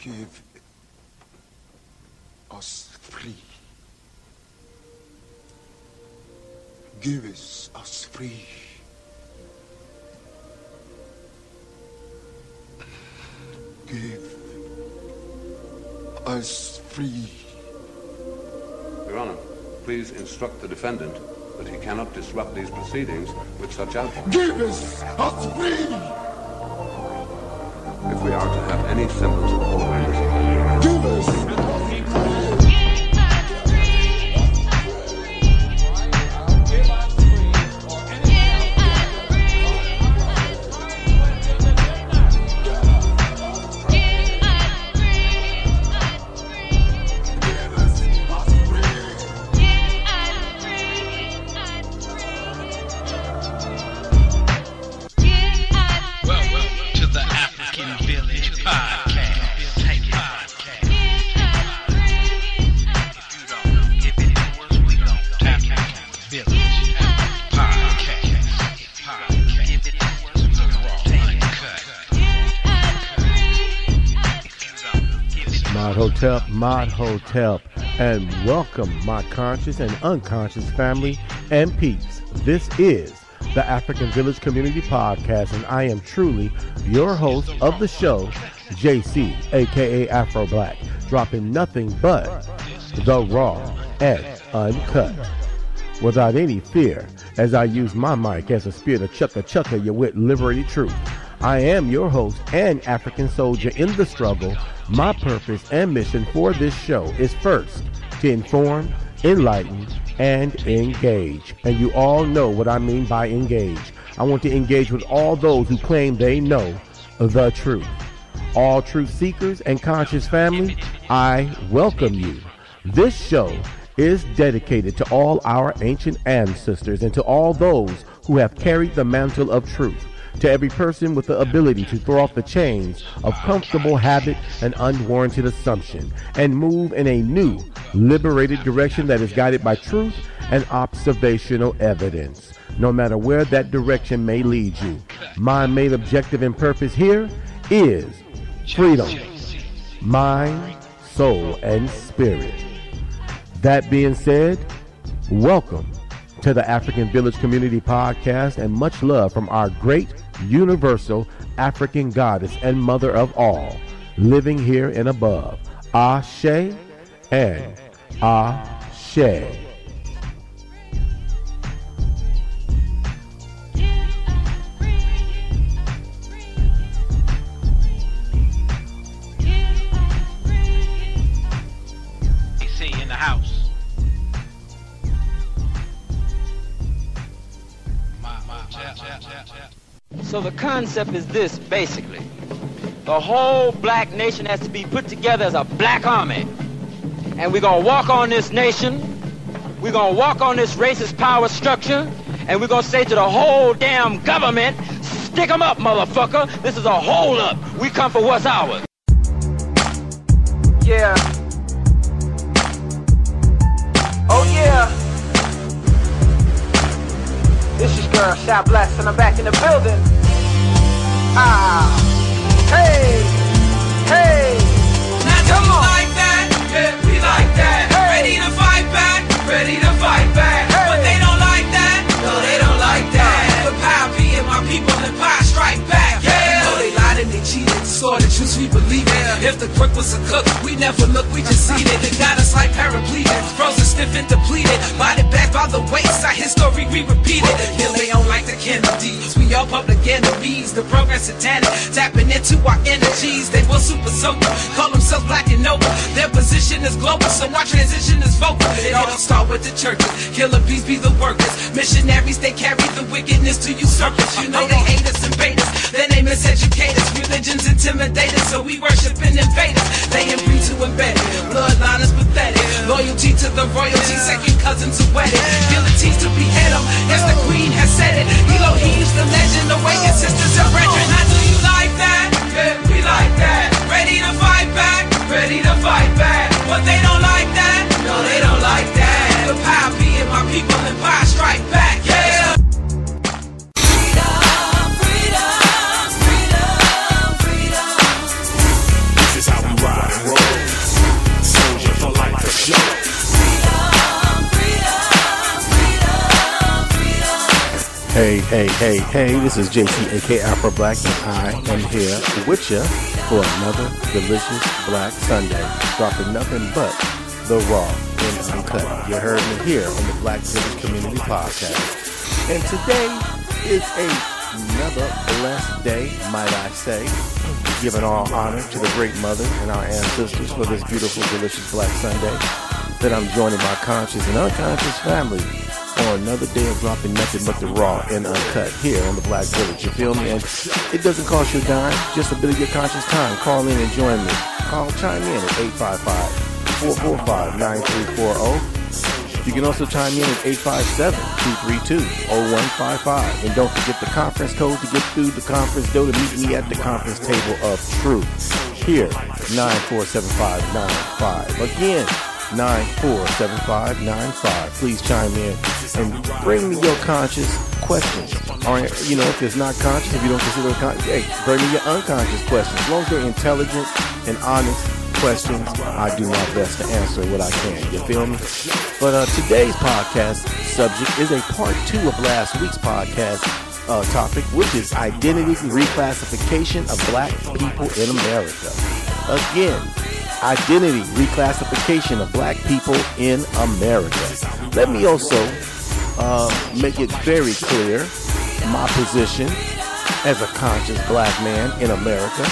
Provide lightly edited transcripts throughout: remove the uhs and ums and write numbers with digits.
Give us free. Give us free. Give us free. Your Honor, please instruct the defendant that he cannot disrupt these proceedings with such outbursts. Give us free! If we are to have any semblance of order in this Give us Mod Hotel, and welcome my conscious and unconscious family and peeps. This is the African Village Community Podcast, and I am truly your host of the show, JC, aka Afro Black, dropping nothing but the raw and uncut, without any fear, as I use my mic as a spear to chucka you with liberated truth. I am your host and African soldier in the struggle. My purpose and mission for this show is first to inform, enlighten, and engage. And you all know what I mean by engage. I want to engage with all those who claim they know the truth. All truth seekers and conscious family, I welcome you. This show is dedicated to all our ancient ancestors and to all those who have carried the mantle of truth. To every person with the ability to throw off the chains of comfortable habit and unwarranted assumption and move in a new, liberated direction that is guided by truth and observational evidence. No matter where that direction may lead you, my main objective and purpose here is freedom, mind, soul, and spirit. That being said, welcome to the African Village Community Podcast, and much love from our great universal African goddess and mother of all, living here and above. Ashe and Ashe. in the house. So the concept is this, basically. The whole black nation has to be put together as a black army. And we're going to walk on this nation. We're going to walk on this racist power structure. And we're going to say to the whole damn government, stick 'em up, motherfucker. This is a hold up. We come for what's ours. Yeah. Oh yeah. This is girl Shot Blast and I'm back in the building. Ah. Hey. Hey. Now do you like that? Yeah, we like that. Hey. Ready to fight back? Ready to fight back. Hey. But they don't like that. No, they don't like that. The power be in my people and power strike back. Yeah. You know they lied and they cheated. Saw the truth, we believe it. If the crook was a cook, we never look, we just eat it. They got us like paraplegics, frozen, stiff and depleted. Body back by the waist, our history we repeat it. Here they on like the Kennedys, we all public enemies. The progress satanic, tapping into our energies. They will super soaker, call themselves black and noble. Their position is global, so our transition is vocal. It all start with the churches, killer bees be the workers. Missionaries, they carry the wickedness to usurpers. You know they hate us and bait us, then they miseducate us. Religions intimidated, so we worshiping invaders. They agree to embed it, bloodline is pathetic. Loyalty to the royalty, second cousin to wedding. Guillotines to behead them, yes the queen has said it. Elohim's the legend, awaken sisters and brethren. Now do you like that? Yeah, we like that. Ready to fight back? Ready to fight back. But they don't like that? No, they don't like that. The power be in my people and power strike back. Yeah. This is how we ride. Hey, this is JT, aka Afro Black, and I am here with you for another delicious Black Sunday, dropping nothing but the raw and uncut. You heard me here on the Black Village Community Podcast. And today is another blessed day, might I say, giving all honor to the great mother and our ancestors for this beautiful, delicious Black Sunday, that I'm joining my conscious and unconscious family on another day of dropping nothing but the raw and uncut here on the Black Village. You feel me? And it doesn't cost you a dime, just a bit of your conscious time. Call in and join me. Chime in at 855-445-9340. You can also chime in at 857-232-0155. And don't forget the conference code to get through the conference door to meet me at the conference table of truth. Here, 947595. Again, 947595. Please chime in and bring me your conscious questions. Or, you know, if it's not conscious, if you don't consider it conscious, hey, bring me your unconscious questions. As long as they're intelligent and honest questions, I do my best to answer what I can. You feel me? But today's podcast subject is a part 2 of last week's podcast topic, which is identity reclassification of Black people in America. Again, identity reclassification of Black people in America. Let me also make it very clear my position as a conscious Black man in America,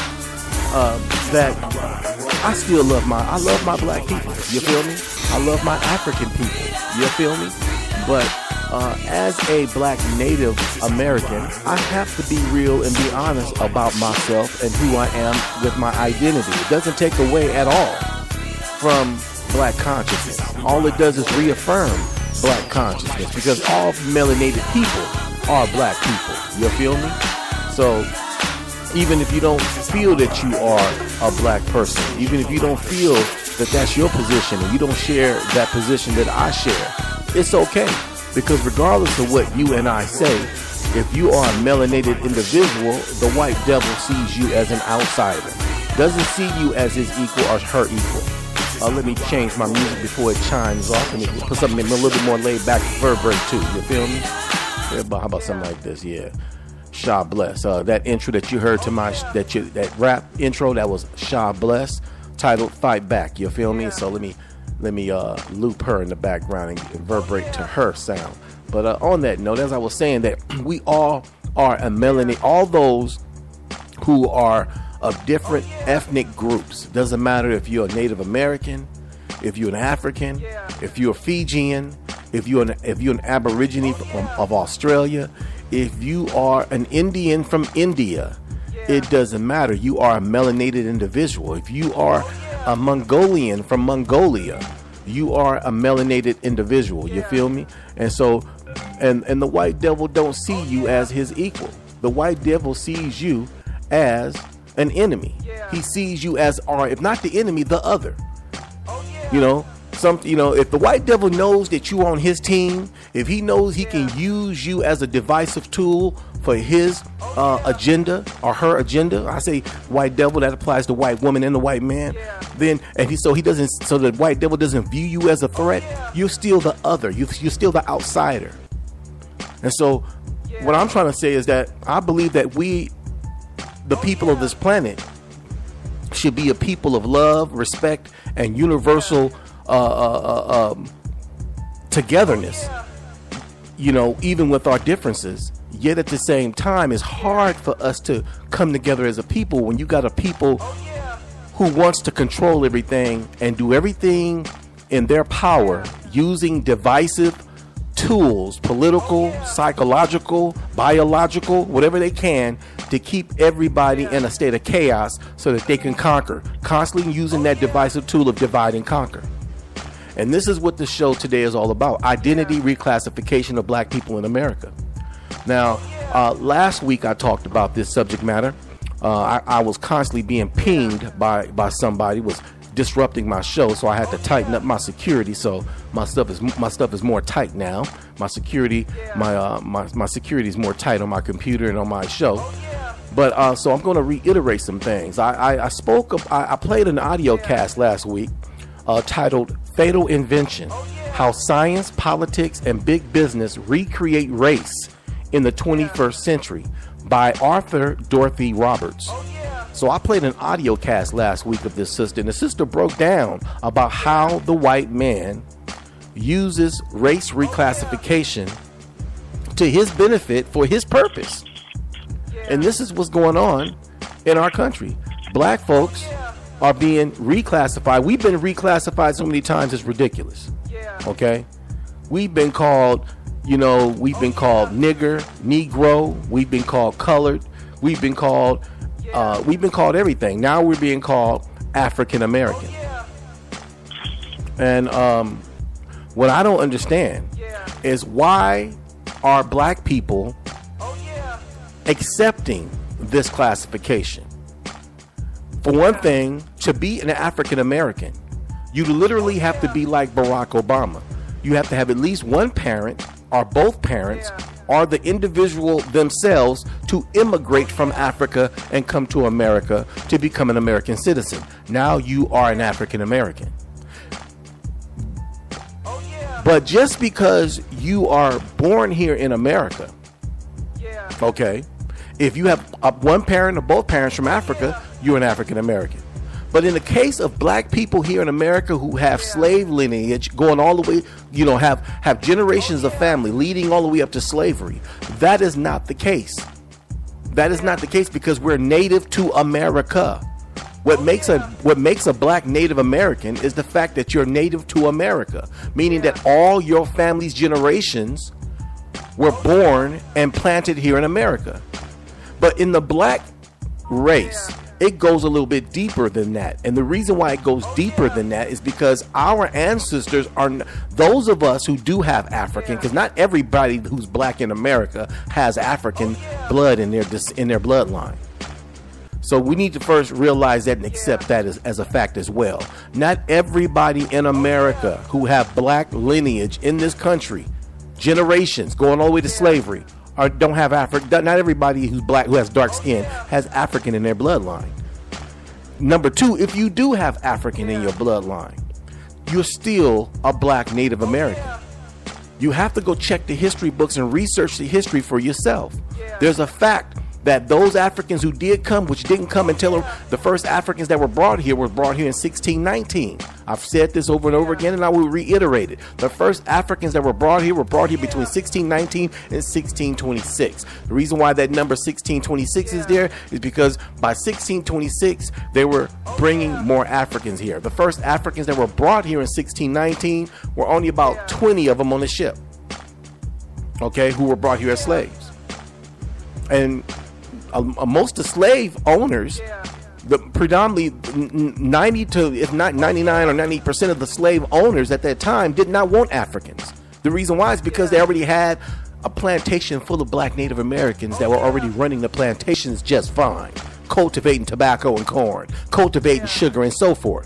that I still love my Black people. You feel me? I love my African people. You feel me? But as a Black Native American, I have to be real and be honest about myself and who I am with my identity. It doesn't take away at all from Black consciousness. All it does is reaffirm Black consciousness, because all melanated people are Black people. You feel me? So even if you don't feel that you are a Black person, even if you don't feel that that's your position and you don't share that position that I share, it's okay. Because regardless of what you and I say, if you are a melanated individual, the white devil sees you as an outsider. Doesn't see you as his equal or her equal. Let me change my music before it chimes off. Let me put something a little bit more laid back, vertebrae too. You feel me? Yeah, how about something like this? Yeah. Shah Bless. That intro that you heard to my that rap intro, that was Shah Bless, titled "Fight Back." You feel me? So let me loop her in the background and reverberate to her sound. But on that note, as I was saying, that we all are a melanated, all those who are of different ethnic groups. Doesn't matter if you're a Native American, if you're an African, if you're a Fijian, if you're an Aborigine of Australia, if you are an Indian from India, it doesn't matter. You are a melanated individual. If you are a Mongolian from Mongolia, you are a melanated individual. You feel me? And so, and the white devil don't see you as his equal. The white devil sees you as an enemy. He sees you as, or if not the enemy, the other. You know, if the white devil knows that you're on his team, if he knows he can use you as a divisive tool for his agenda or her agenda, I say white devil, that applies to white woman and the white man. Then, so the white devil doesn't view you as a threat. You're still the other. You're still the outsider. And so, what I'm trying to say is that I believe that we, the people of this planet, should be a people of love, respect, and universal togetherness. You know, even with our differences. Yet at the same time, it's hard for us to come together as a people when you got a people who wants to control everything and do everything in their power using divisive tools, political, psychological, biological, whatever they can, to keep everybody in a state of chaos so that they can conquer, constantly using that divisive tool of divide and conquer. And this is what the show today is all about: identity reclassification of Black people in America. Now, last week I talked about this subject matter. I was constantly being pinged by somebody was disrupting my show, so I had to tighten up my security. So my stuff is more tight now. My security, my security is more tight on my computer and on my show. But so I'm going to reiterate some things. I played an audio cast last week titled "Fatal Invention: How Science, Politics, and Big Business Recreate Race in the 21st Century by Arthur Dorothy Roberts. So I played an audio cast last week of this sister, and the sister broke down about how the white man uses race reclassification to his benefit for his purpose. And this is what's going on in our country. Black folks are being reclassified. We've been reclassified so many times it's ridiculous. Okay? We've been called, we've been called nigger, Negro, we've been called colored, we've been called everything. Now we're being called African American. And what I don't understand is why are black people accepting this classification? For one thing, to be an African American, you literally have to be like Barack Obama. You have to have at least one parent or both parents or the individual themselves to immigrate from Africa and come to America to become an American citizen. Now you are an African American. But just because you are born here in America, okay, if you have one parent or both parents from Africa, you're an African American. But in the case of black people here in America who have slave lineage going all the way, have generations of family leading all the way up to slavery, that is not the case. That is not the case because we're native to America. What makes a black Native American is the fact that you're native to America, meaning that all your family's generations were born and planted here in America. But in the black race, it goes a little bit deeper than that. And the reason why it goes deeper than that is because our ancestors are those of us who do have African, because not everybody who's black in America has African blood in their bloodline. So we need to first realize that and accept that as a fact as well. Not everybody in America who have black lineage in this country, generations going all the way to slavery, don't have African. Not everybody who's black, who has dark skin, has African in their bloodline. Number two, if you do have African in your bloodline, you're still a black Native American. You have to go check the history books and research the history for yourself. There's a fact that those Africans who did come, which didn't come until the first Africans that were brought here in 1619. I've said this over and over again, and I will reiterate it. The first Africans that were brought here between 1619 and 1626. The reason why that number 1626 is there is because by 1626, they were bringing more Africans here. The first Africans that were brought here in 1619 were only about 20 of them on the ship, okay, who were brought here as slaves. And most of the slave owners, predominantly 90 to, if not 99 or 90% of the slave owners at that time did not want Africans. The reason why is because they already had a plantation full of black Native Americans that were already running the plantations just fine, cultivating tobacco and corn, cultivating sugar and so forth.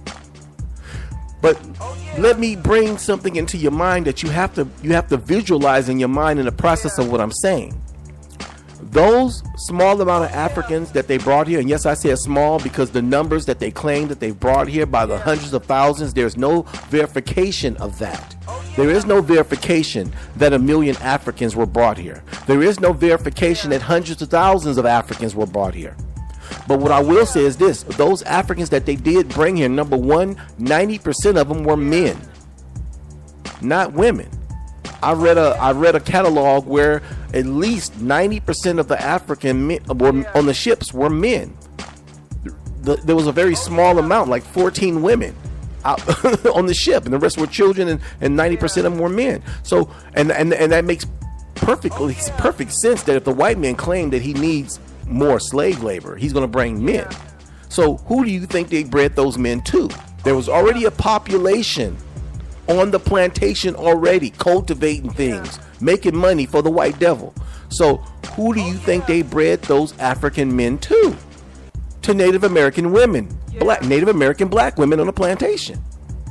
But let me bring something into your mind that you have to visualize in your mind in the process of what I'm saying. Those small amount of Africans that they brought here, and yes, I say small because the numbers that they claim that they brought here by the hundreds of thousands, there's no verification of that. There is no verification that 1 million Africans were brought here. There is no verification that hundreds of thousands of Africans were brought here. But what I will say is this: those Africans that they did bring here, number one, 90% of them were men, not women. I read a catalog where at least 90% of the African men on the ships were men. There was a very small amount, like 14 women out on the ship, and the rest were children, and 90% of them were men. So, and that makes perfect sense that if the white man claimed that he needs more slave labor, he's going to bring men. So who do you think they bred those men to? There was already a population on the plantation already, cultivating things, making money for the white devil. So who do you think they bred those African men to? To Native American women, Native American black women on the plantation.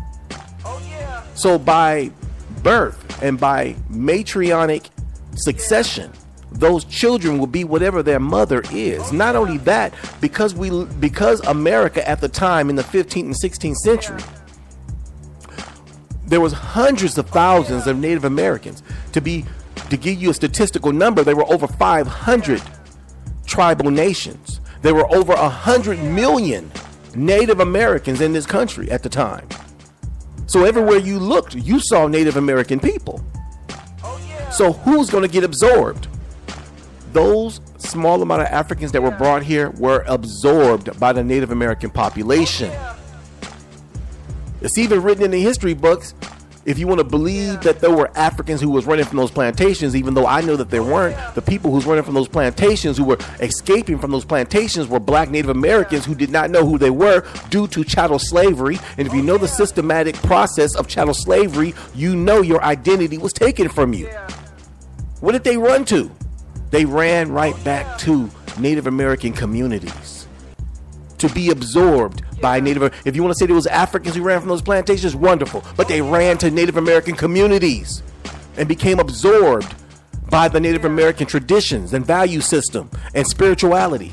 So by birth and by matriarchic succession, those children will be whatever their mother is. Not only that, because America at the time in the 15th and 16th century, there was hundreds of thousands of Native Americans. To be To give you a statistical number, there were over 500 tribal nations. There were over 100 million Native Americans in this country at the time. So everywhere you looked, you saw Native American people. So who's going to get absorbed? Those small amount of Africans that were brought here were absorbed by the Native American population. It's even written in the history books, if you want to believe that there were Africans who was running from those plantations, even though I know that there weren't. The people who's running from those plantations, who were escaping from those plantations, were black Native Americans who did not know who they were due to chattel slavery. And if you know the systematic process of chattel slavery, you know your identity was taken from you. What did they run to? They ran right back to Native American communities to be absorbed by Native. If you want to say there was Africans who ran from those plantations, wonderful. But they ran to Native American communities and became absorbed by the Native American traditions and value system and spirituality.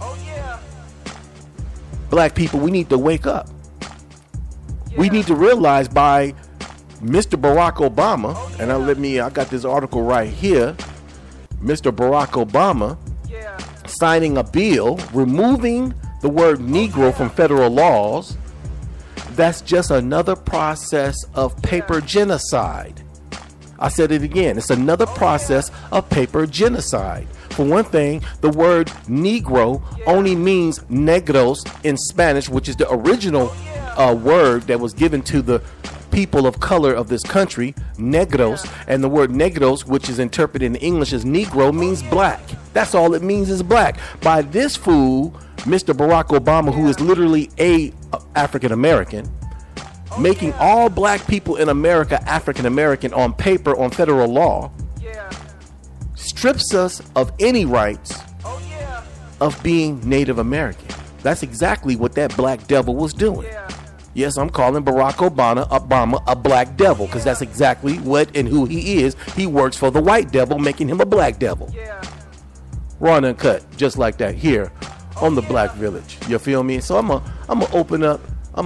Black people, we need to wake up. We need to realize by Mr. Barack Obama, and I got this article right here, Mr. Barack Obama signing a bill removing the word Negro from federal laws. That's just another process of paper genocide. I said it again. It's another process of paper genocide. For one thing, the word Negro only means negros in Spanish, which is the original word that was given to the people of color of this country, negros. And the word negros, which is interpreted in English as Negro, means black. That's all it means, is black. By this fool, Mr. Barack Obama, who is literally a African American, making all black people in America African American on paper, on federal law, strips us of any rights of being Native American. That's exactly what that black devil was doing. Yes, I'm calling Barack Obama a black devil, because that's exactly what and who he is. He works for the white devil, making him a black devil. Raw and uncut, just like that, here on the Black Village. You feel me? So I'm gonna open up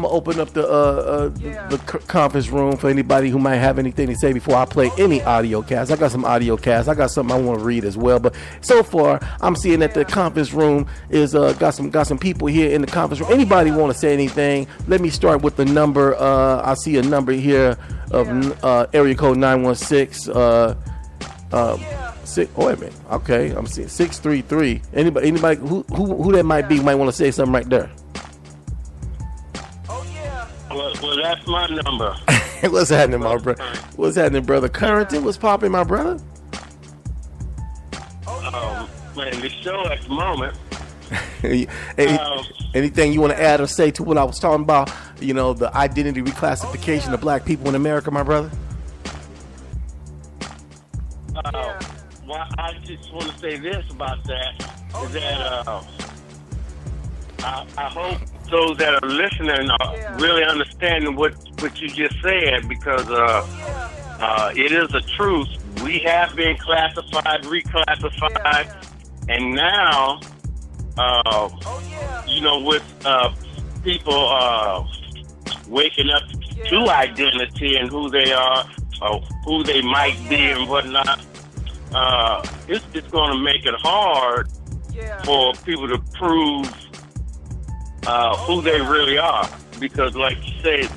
the conference room for anybody who might have anything to say before I play any audio cast. I got some audio casts. I got something I want to read as well. But so far, I'm seeing that the conference room is got some people here in the conference room. Anybody want to say anything? Let me start with the number. I see a number here of area code 916. Wait a minute. Okay, I'm seeing 633. Anybody who that might be might want to say something right there. Well, that's my number. What's happening, my brother? What's happening, brother? Currington, what's popping, my brother? Man, the show at the moment. Anything you want to add or say to what I was talking about? You know, the identity reclassification of black people in America, my brother? Well, I just want to say this about that, is that I hope those that are listening are really understanding what you just said, because it is a truth. We have been classified, reclassified, and now, with people waking up to identity and who they are, or who they might be and whatnot, it's going to make it hard for people to prove who they really are, because, like you said,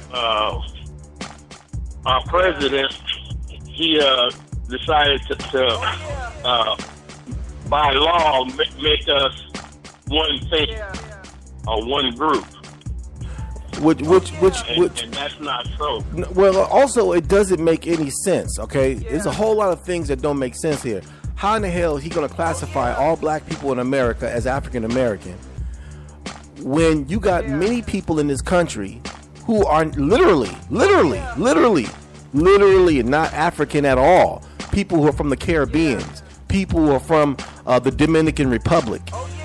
our president, he decided to by law make us one thing or one group. And that's not so. Well, also, it doesn't make any sense. Okay, there's a whole lot of things that don't make sense here. How in the hell is he going to classify all black people in America as African American when you got many people in this country who are literally not African at all? People who are from the Caribbean, people who are from the Dominican Republic.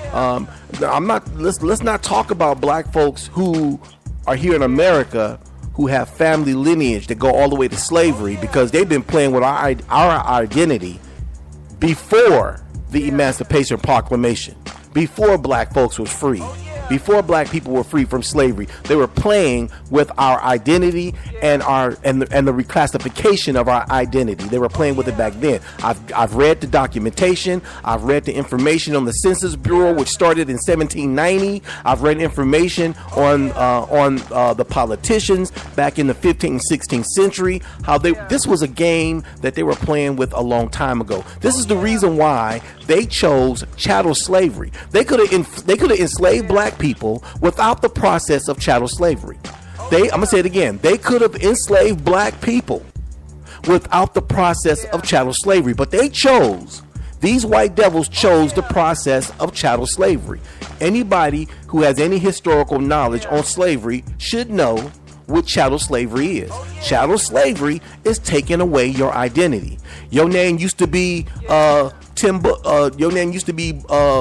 Let's not talk about black folks who are here in America who have family lineage that go all the way to slavery, because they've been playing with our identity before the Emancipation Proclamation, before black folks was free. before black people were free from slavery. They were playing with our identity and the reclassification of our identity. They were playing with it back then. I've read the documentation. I've read the information on the Census Bureau, which started in 1790. I've read information on the politicians back in the 15th, 16th century. How this was a game that they were playing with a long time ago. This is the reason why they chose chattel slavery. They could have enslaved black people without the process of chattel slavery. I'm gonna say it again. They could have enslaved black people without the process of chattel slavery, but these white devils chose the process of chattel slavery. Anybody who has any historical knowledge on slavery should know what chattel slavery is. Chattel slavery is taking away your identity. Your name used to be your name used to be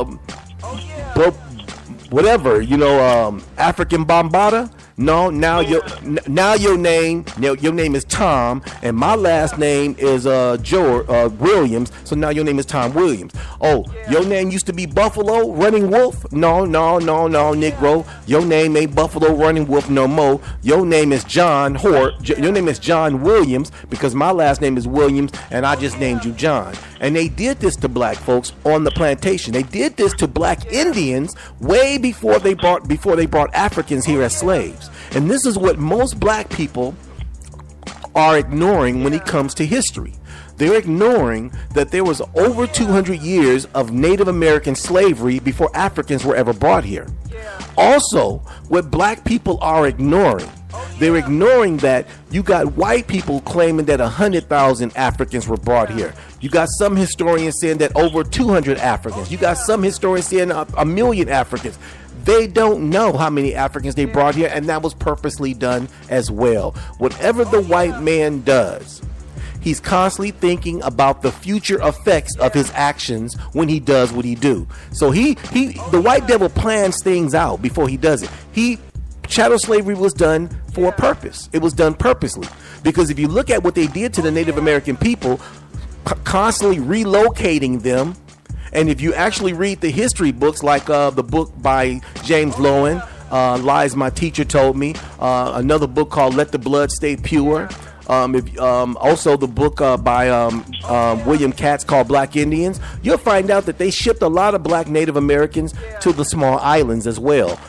whatever, African Bambata. No, now your name is Tom, and my last name is Williams. So now your name is Tom Williams. Oh, your name used to be Buffalo Running Wolf. No, Negro. Your name ain't Buffalo Running Wolf no more. Your name is John Hort. Your name is John Williams because my last name is Williams, and I just named you John. And they did this to black folks on the plantation. They did this to black Indians way before they brought Africans here as slaves. And this is what most black people are ignoring when it comes to history. They're ignoring that there was over 200 years of Native American slavery before Africans were ever brought here. Also, what black people are ignoring, they're ignoring that you got white people claiming that 100,000 Africans were brought here. You got some historians saying that over 200 Africans. You got some historians saying a million Africans. They don't know how many Africans they brought here, and that was purposely done as well. Whatever the white man does, he's constantly thinking about the future effects of his actions when he does what he do. So the white devil plans things out before he does it. Chattel slavery was done for a purpose. It was done purposely. Because if you look at what they did to the Native American people, constantly relocating them, and if you actually read the history books, like the book by James Lowen, Lies My Teacher Told Me, another book called Let the Blood Stay Pure, also the book by William Katz called Black Indians, you'll find out that they shipped a lot of black Native Americans to the small islands as well.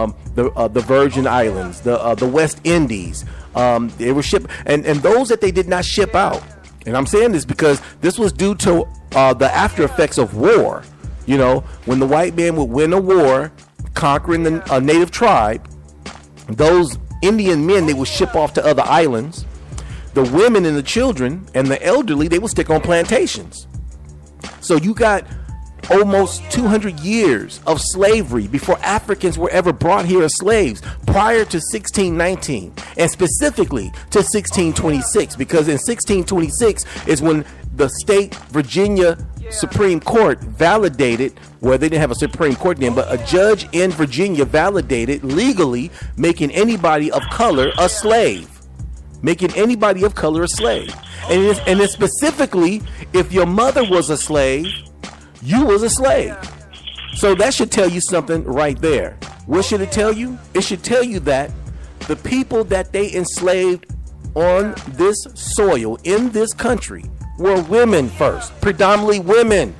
The Virgin Islands, the West Indies, they were shipped, and those that they did not ship out. And I'm saying this because this was due to the after effects of war. When the white man would win a war, conquering the native tribe, those Indian men, they would ship off to other islands. The women and the children and the elderly, they would stick on plantations. So you got almost 200 years of slavery before Africans were ever brought here as slaves, prior to 1619, and specifically to 1626, because in 1626 is when the state Virginia Supreme Court validated, well, they didn't have a Supreme Court then, but a judge in Virginia validated legally making anybody of color a slave. Making anybody of color a slave. And it's specifically, if your mother was a slave, you was a slave. So that should tell you something right there. What should it tell you? It should tell you that the people that they enslaved on this soil, in this country, were women first, predominantly women.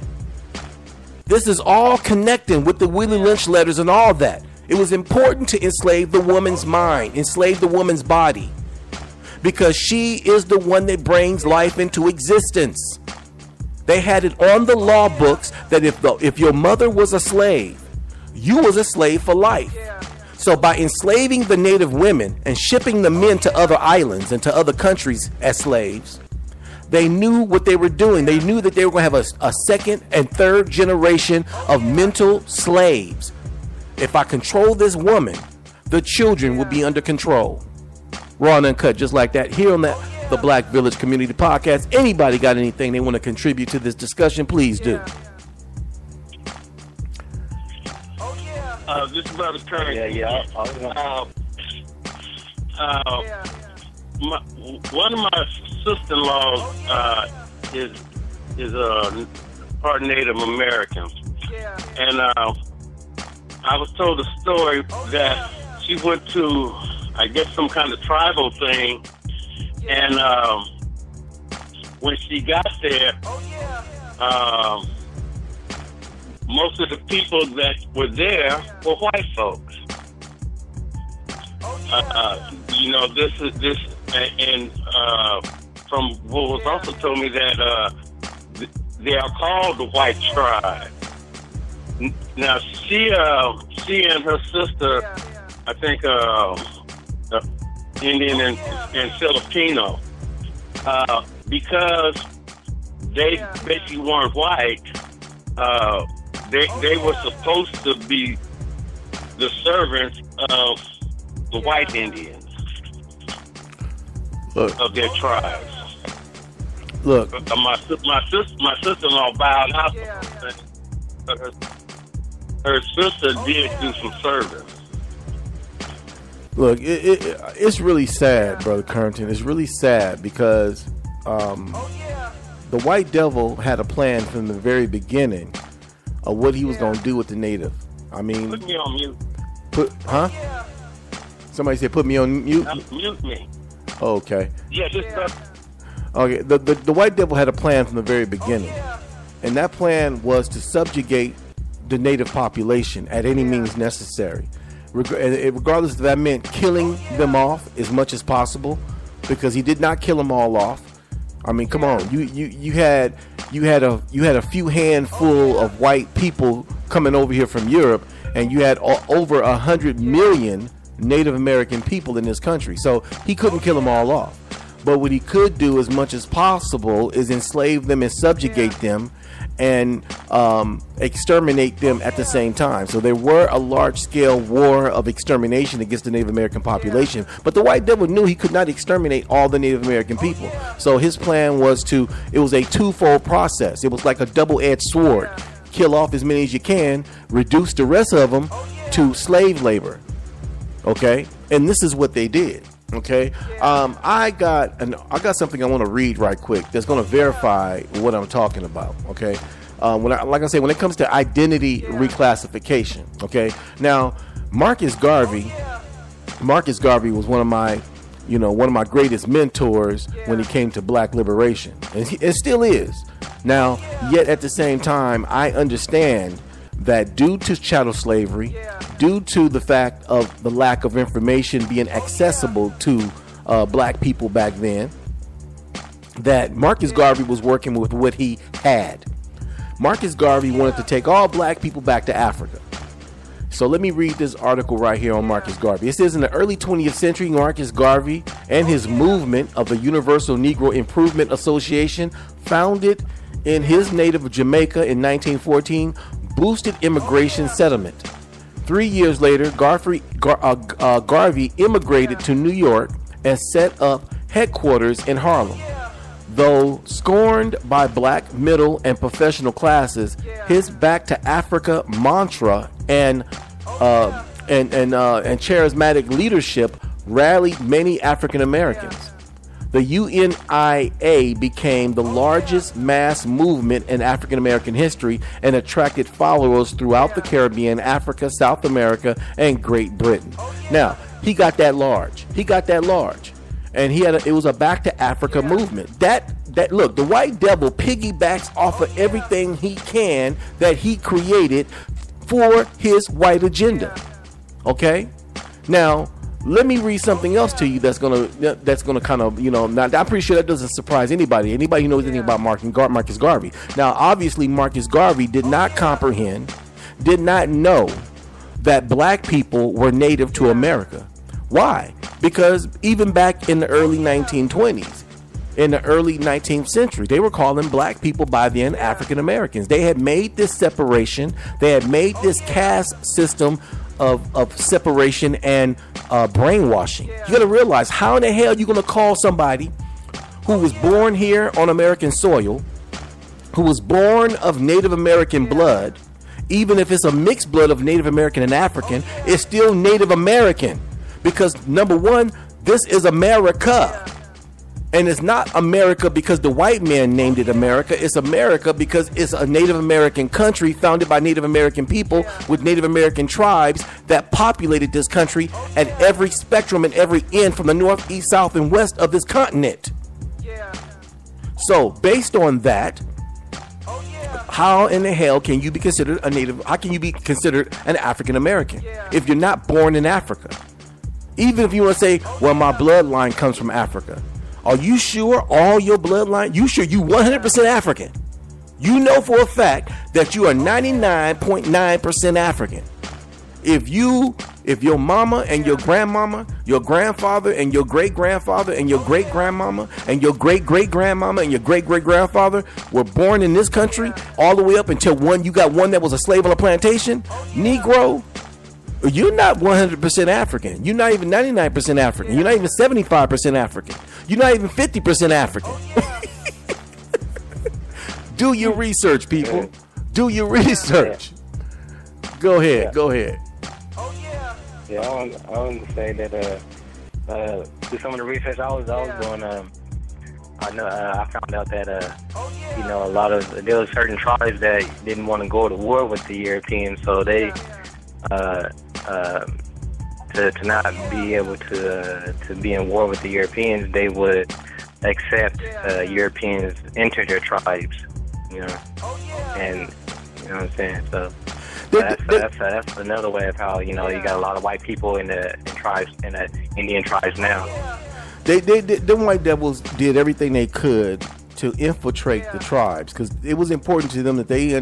This is all connecting with the Willie Lynch letters and all that. It was important to enslave the woman's mind, enslave the woman's body, because she is the one that brings life into existence. They had it on the law books that if your mother was a slave, you was a slave for life. So by enslaving the native women and shipping the men to other islands and to other countries as slaves, they knew what they were doing. They knew that they were going to have a second and third generation of mental slaves. If I control this woman, the children will be under control. Raw and uncut, just like that, here on the Black Village Community Podcast. Anybody got anything they want to contribute to this discussion, please do. This brother Curry. One of my sister-in-laws is part Native American, and I was told a story that she went to, I guess, some kind of tribal thing, and when she got there, most of the people that were there were white folks. You know, this, and from what was also told me that they are called the white tribe. Now she and her sister, I think, Indian and Filipino, because they basically weren't white. They were supposed to be the servants of the white Indians. Look, of their tribes. Look, my sister-in-law bowed out, but her sister did do some service. Look, it's really sad, Brother Currington. It's really sad because the white devil had a plan from the very beginning of what he was going to do with the native. I mean, put me on mute. Somebody said put me on mute. Mute me. Okay. Yeah, just. Okay. The white devil had a plan from the very beginning, and that plan was to subjugate the native population at any means necessary, regardless if that meant killing them off as much as possible, because he did not kill them all off. I mean, come on, you had a few handful of white people coming over here from Europe, and you had over 100 million Native American people in this country, so he couldn't kill them all off. But what he could do as much as possible is enslave them and subjugate them and exterminate them at the same time. So there were a large-scale war of extermination against the Native American population, but the white devil knew he could not exterminate all the Native American people. So his plan was it was a twofold process. It was like a double-edged sword. Kill off as many as you can, reduce the rest of them to slave labor. Okay? And this is what they did. Okay, I got something I want to read right quick that's going to verify what I'm talking about. Okay, like I say, when it comes to identity reclassification. Okay, now Marcus Garvey was one of my greatest mentors when it came to black liberation, and it still is. Now, yet at the same time, I understand that due to chattel slavery, due to the fact of the lack of information being accessible to black people back then, that Marcus Garvey was working with what he had. Marcus Garvey wanted to take all black people back to Africa. So let me read this article right here on Marcus Garvey. It says, in the early 20th century, Marcus Garvey and his movement of the Universal Negro Improvement Association, founded in his native Jamaica in 1914, boosted immigration settlement. 3 years later, Garvey immigrated to New York and set up headquarters in Harlem. Though scorned by black middle and professional classes, his "Back to Africa" mantra and charismatic leadership rallied many African Americans. The UNIA became the largest mass movement in African American history and attracted followers throughout the Caribbean, Africa, South America, and Great Britain. Now, he got that large. And it was a Back to Africa movement. Look, the white devil piggybacks off of everything he can that he created for his white agenda. Okay? Now, let me read something else to you that's gonna kind of, now, I'm pretty sure that doesn't surprise anybody who knows anything about Marcus Garvey. Now, obviously, Marcus Garvey did not know that black people were native to America. Why? Because even back in the early 1920s, in the early 19th century, they were calling black people by then African Americans. They had made this separation. They had made this caste system of separation and brainwashing. You got to realize, how in the hell you going to call somebody who was born here on American soil, who was born of Native American blood, even if it's a mixed blood of Native American and African, it's still Native American. Because number one, this is America. And it's not America because the white man named it America. It's America because it's a Native American country founded by Native American people with Native American tribes that populated this country at every spectrum and every end from the north, east, south, and west of this continent. So based on that, how in the hell can you be considered a Native? How can you be considered an African American if you're not born in Africa? Even if you want to say, well, my bloodline comes from Africa. Are you sure all your bloodline? You sure you 100% African? You know for a fact that you are 99.9% African. If your mama and your grandmama, your grandfather and your great-grandfather and your great-grandmama and your great-great-grandmama and your great-great-grandfather were born in this country all the way up until you got one that was a slave on a plantation, Negro, you're not 100% African. You're not even 99% African. You're not even 75% African. You're not even 50% African. Do your research, people. Do your research. Go ahead. Go ahead. Yeah, I want to say that through some of the research I was doing, I know I found out that there were certain tribes that didn't want to go to war with the Europeans, so they to not be able to be in war with the Europeans, they would accept Europeans enter their tribes, and you know what I'm saying. So that's another way of how you got a lot of white people in the Indian tribes now. The white devils did everything they could to infiltrate the tribes because it was important to them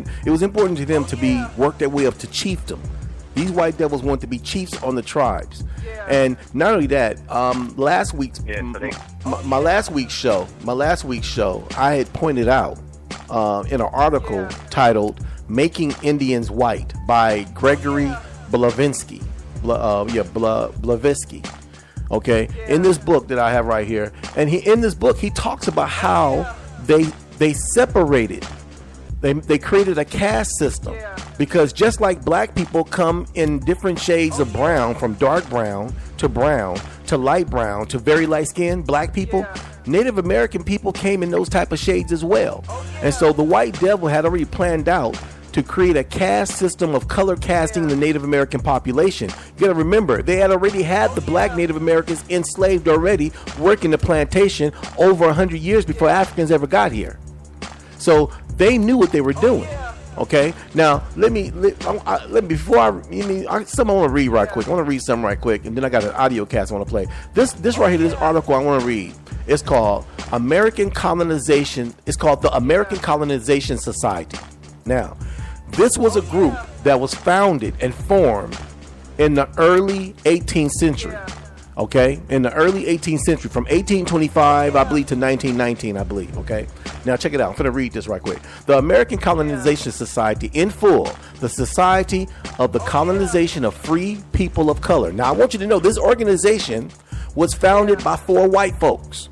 to work their way up to chiefdom. These white devils want to be chiefs on the tribes. And not only that, my last week's show, I had pointed out in an article titled "Making Indians White" by Gregory Blavinsky. Blavisky. Okay, in this book that I have right here, and in this book he talks about how they separated. They created a caste system because just like black people come in different shades of brown, from dark brown to light brown to very light skin, black people, Native American people came in those type of shades as well. And so the white devil had already planned out to create a caste system of color casting the Native American population. You got to remember, they had already had the black Native Americans enslaved already, working the plantation over 100 years before Africans ever got here. So they knew what they were doing. Okay. Now something I want to read right quick. I want to read something right quick, and then I got an audio cast I want to play. This right here, this article I want to read. It's called American Colonization. It's called the American Colonization Society. Now, this was a group that was founded and formed in the early 18th century. Okay, in the early 18th century, from 1825, I believe, to 1919, I believe. Okay, now check it out. I'm going to read this right quick. The American Colonization Society, in full, the Society of the Colonization of Free People of Color. Now, I want you to know this organization was founded by four white folks,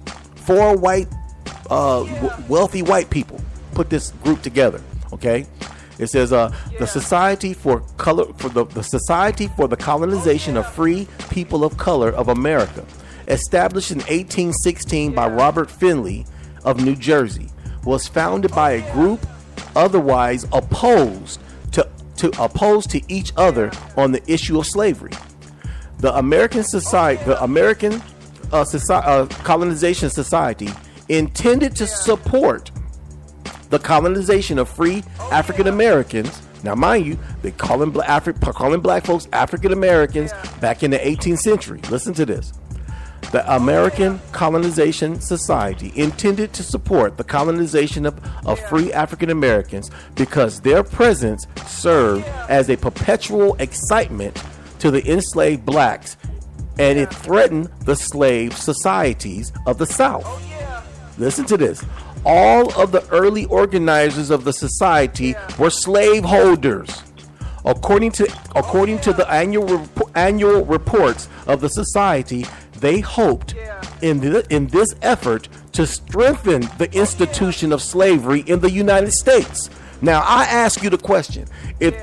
wealthy white people put this group together. Okay. It says the Society for the Society for the Colonization of Free People of Color of America, established in 1816 by Robert Finley of New Jersey, was founded by a group otherwise opposed to each other on the issue of slavery. The American Colonization Society intended to support the colonization of free African Americans. Now, mind you, they calling black folks African Americans back in the 18th century. Listen to this. The American Colonization Society intended to support the colonization of free African Americans because their presence served as a perpetual excitement to the enslaved blacks, and it threatened the slave societies of the South. Listen to this. All of the early organizers of the society were slaveholders. According to the annual reports of the society, they hoped in this effort to strengthen the institution of slavery in the United States. Now, I ask you the question: if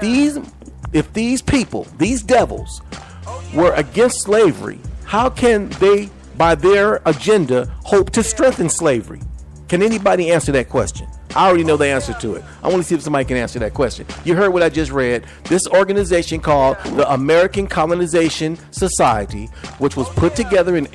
these people, these devils, were against slavery, how can they by their agenda, hope to strengthen slavery? Can anybody answer that question? I already know the answer to it. I want to see if somebody can answer that question. You heard what I just read. This organization called the American Colonization Society, which was put together in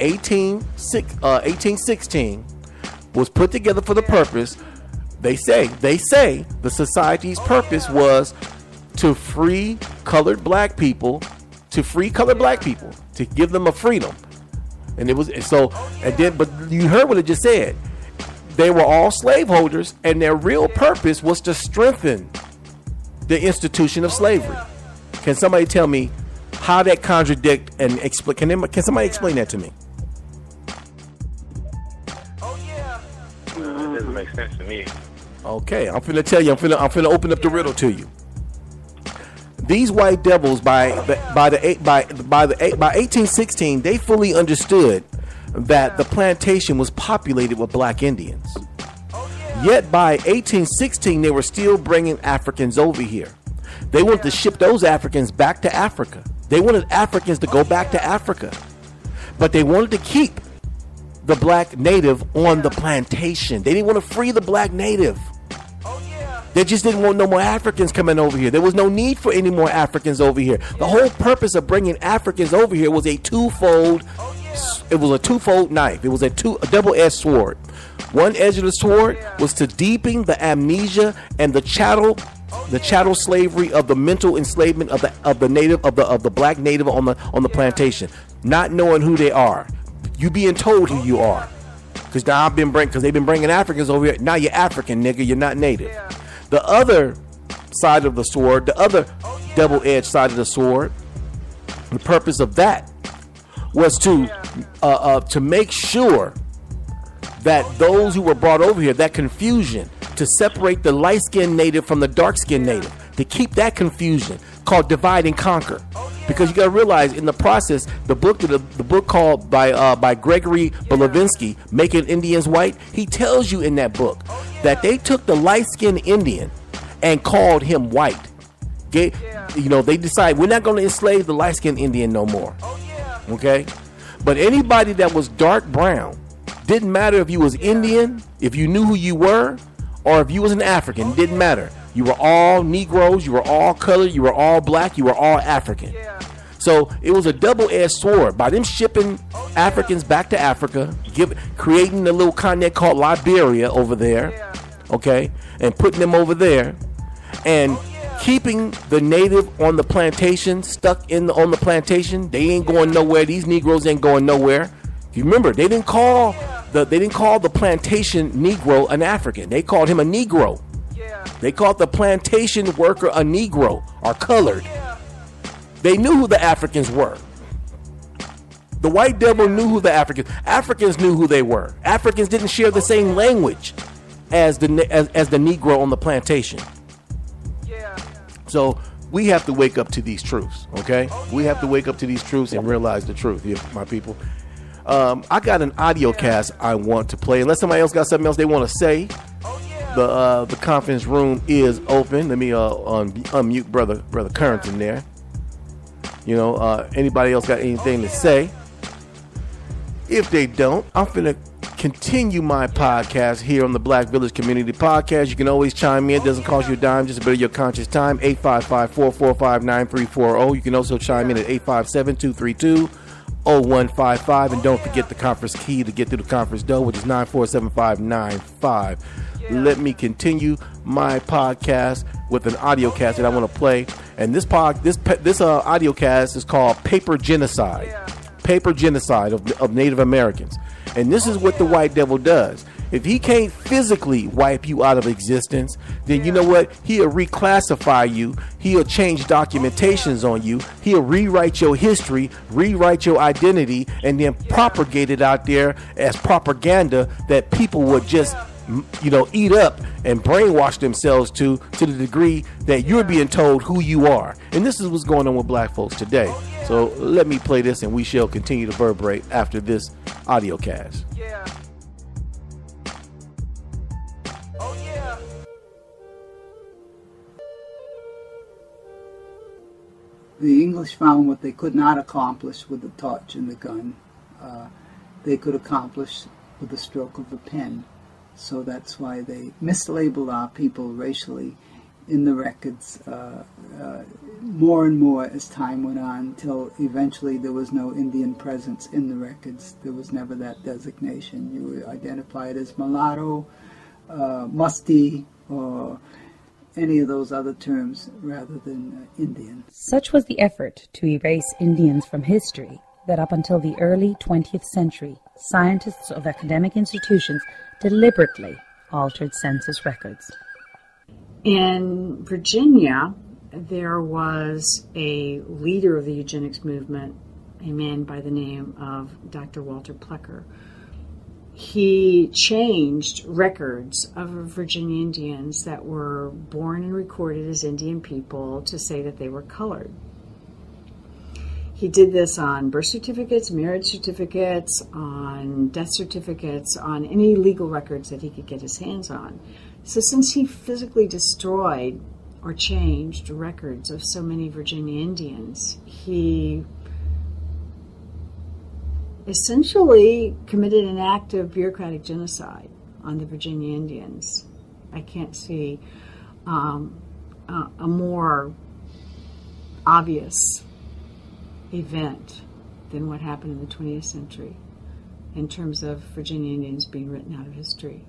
1816, was put together for the purpose, they say the society's purpose was to free colored black people, to give them a freedom. And it was so, and then, but you heard what it just said. They were all slaveholders, and their real purpose was to strengthen the institution of slavery. Can somebody tell me how that contradict and explain? Can somebody explain that to me? It doesn't make sense to me. Okay, I'm finna tell you. I'm finna open up the riddle to you. These white devils, by 1816, they fully understood that the plantation was populated with black Indians. Yet by 1816, they were still bringing Africans over here. They wanted to ship those Africans back to Africa. They wanted Africans to go back to Africa, but they wanted to keep the black native on the plantation. They didn't want to free the black native. They just didn't want no more Africans coming over here. There was no need for any more Africans over here. The whole purpose of bringing Africans over here was a twofold knife. It was a double-edged sword. One edge of the sword was to deepen the amnesia and the chattel slavery of the mental enslavement of the black native on the plantation, not knowing who they are. You being told who you are, because they've been bringing Africans over here. Now you're African, nigga. You're not native. The other side of the sword, the other double-edged side of the sword, the purpose of that was to make sure that those who were brought over here, that confusion, to separate the light-skinned native from the dark-skinned native, to keep that confusion, called divide and conquer. Because you got to realize, in the process, the book called by Gregory Belivinsky, Making Indians White, he tells you in that book that they took the light-skinned Indian and called him white. They decide, we're not going to enslave the light-skinned Indian no more. Okay? But anybody that was dark brown, didn't matter if you was Indian, if you knew who you were, or if you was an African, didn't matter. You were all Negroes, you were all colored, you were all black, you were all African. So it was a double-edged sword. By them shipping Africans back to Africa, creating a little continent called Liberia over there, okay, and putting them over there, and keeping the native on the plantation, stuck on the plantation. They ain't going nowhere. These Negroes ain't going nowhere. You remember, they didn't call the plantation Negro an African. They called him a Negro. They called the plantation worker a Negro, or colored. They knew who the Africans were. The white devil knew who the Africans knew who they were. Africans didn't share the same language as the Negro on the plantation. So we have to wake up to these truths, okay? We have to wake up to these truths and realize the truth, my people. I got an audio cast I want to play. Unless somebody else got something else they want to say, the conference room is open. Let me unmute brother Currington there. Anybody else got anything to say? If they don't, I'm finna continue my podcast here on the Black Village Community Podcast. You can always chime in. It doesn't cost you a dime, just a bit of your conscious time. 855-445-9340. You can also chime in at 857-232-0155. And don't forget the conference key to get through the conference door, which is 947-595. Let me continue my podcast with an audio cast that I want to play. And this audio cast is called Paper Genocide. Paper Genocide of Native Americans. And this is what the white devil does. If he can't physically wipe you out of existence, then you know what? He'll reclassify you. He'll change documentations on you. He'll rewrite your history, rewrite your identity, and then propagate it out there as propaganda that people would just eat up and brainwash themselves to the degree that you're being told who you are. And this is what's going on with black folks today. So let me play this and we shall continue to reverberate after this audio cast. The English found what they could not accomplish with the torch and the gun. they could accomplish with the stroke of a pen. So that's why they mislabeled our people racially in the records more and more as time went on, until eventually there was no Indian presence in the records. There was never that designation. You were identified as mulatto, musty, or any of those other terms rather than Indian. Such was the effort to erase Indians from history that up until the early 20th century, scientists of academic institutions deliberately altered census records. In Virginia, there was a leader of the eugenics movement, a man by the name of Dr. Walter Plecker. He changed records of Virginia Indians that were born and recorded as Indian people to say that they were colored. He did this on birth certificates, marriage certificates, on death certificates, on any legal records that he could get his hands on. So since he physically destroyed or changed records of so many Virginia Indians, he essentially committed an act of bureaucratic genocide on the Virginia Indians. I can't see a more obvious event than what happened in the 20th century in terms of Virginia Indians being written out of history.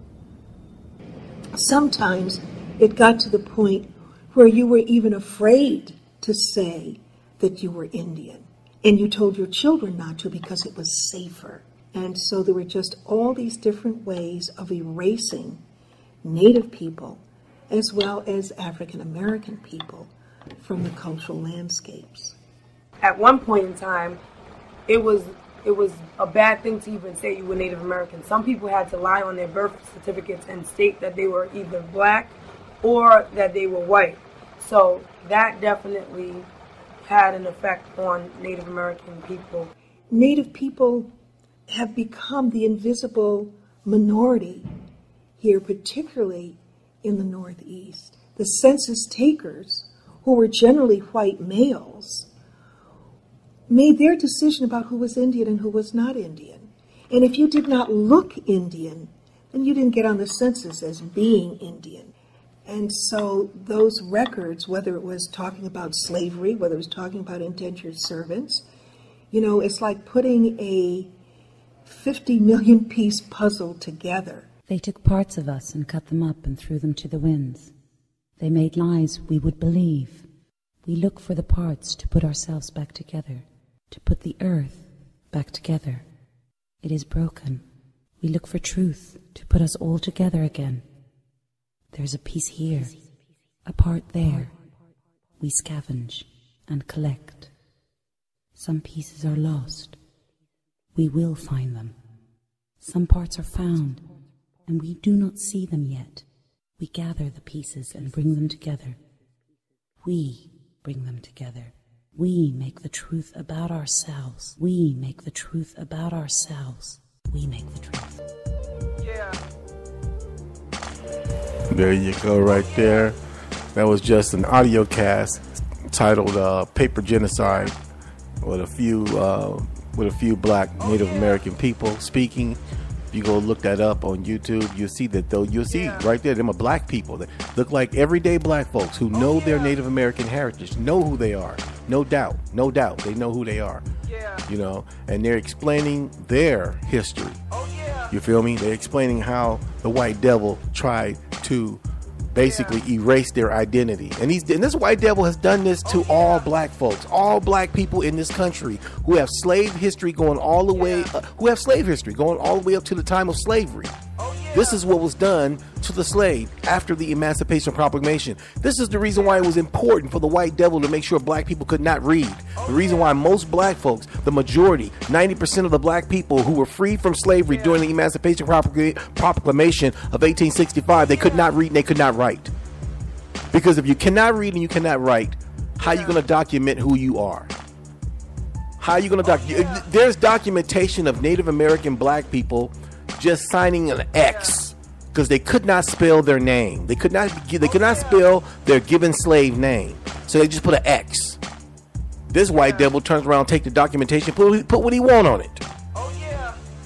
Sometimes it got to the point where you were even afraid to say that you were Indian, and you told your children not to because it was safer. And so there were just all these different ways of erasing Native people as well as African American people from the cultural landscapes. At one point in time, it was a bad thing to even say you were Native American. Some people had to lie on their birth certificates and state that they were either black or that they were white. So that definitely had an effect on Native American people. Native people have become the invisible minority here, particularly in the Northeast. The census takers, who were generally white males, made their decision about who was Indian and who was not Indian. And if you did not look Indian, then you didn't get on the census as being Indian. And so those records, whether it was talking about slavery, whether it was talking about indentured servants, it's like putting a 50 million piece puzzle together. They took parts of us and cut them up and threw them to the winds. They made lies we would believe. We look for the parts to put ourselves back together, to put the earth back together. It is broken. We look for truth to put us all together again. There's a piece here, a part there. We scavenge and collect. Some pieces are lost. We will find them. Some parts are found, and we do not see them yet. We gather the pieces and bring them together. We bring them together. We make the truth about ourselves. We make the truth about ourselves. We make the truth. Yeah. There you go, right there. That was just an audio cast titled "Paper Genocide," with a few black Native American people speaking. If you go look that up on YouTube, you'll see that you'll see right there, them are black people that look like everyday black folks who know their Native American heritage, know who they are. No doubt, they know who they are. And they're explaining their history. You feel me? They're explaining how the white devil tried to basically erase their identity. And this white devil has done this to all black folks, all black people in this country who have slave history going all the way, up to the time of slavery. This is what was done to the slave after the Emancipation Proclamation. This is the reason why it was important for the white devil to make sure black people could not read. The reason why most black folks, the majority, 90% of the black people who were freed from slavery during the Emancipation Proclamation of 1865, they could not read and they could not write. Because if you cannot read and you cannot write, how are you going to document who you are? How are you going to document? There's documentation of Native American black people just signing an X because they could not spell their name. They could not spell their given slave name, so they just put an X. This white devil turns around, take the documentation, put what he want on it.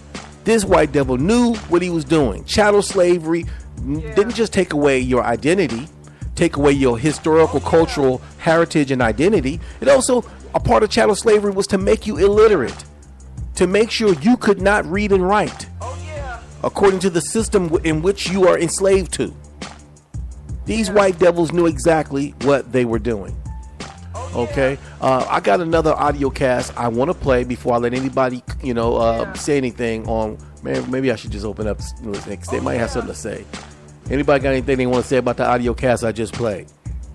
This white devil knew what he was doing. Chattel slavery didn't just take away your identity, take away your historical, cultural heritage and identity. It also, a part of chattel slavery was to make you illiterate, to make sure you could not read and write according to the system in which you are enslaved to. These white devils knew exactly what they were doing. Okay, I got another audio cast I want to play before I let anybody, say anything on. Man, maybe I should just open up because they might have something to say. Anybody got anything they want to say about the audio cast I just played?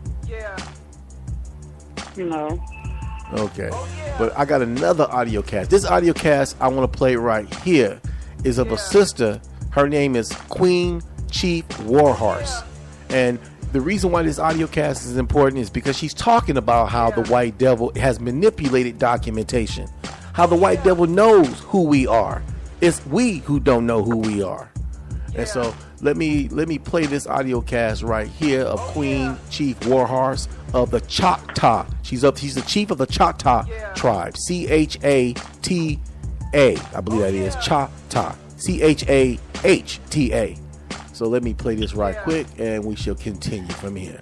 No. Okay, but I got another audio cast. This audio cast I want to play right here is of a sister. Her name is Queen Chief Warhorse, and the reason why this audio cast is important is because she's talking about how the white devil has manipulated documentation, how the white devil knows who we are. It's we who don't know who we are. And so let me play this audio cast right here of Queen Chief Warhorse of the Choctaw. She's the chief of the Choctaw tribe. Chata, I believe that is Choctaw. Chahta. So let me play this right quick, and we shall continue from here.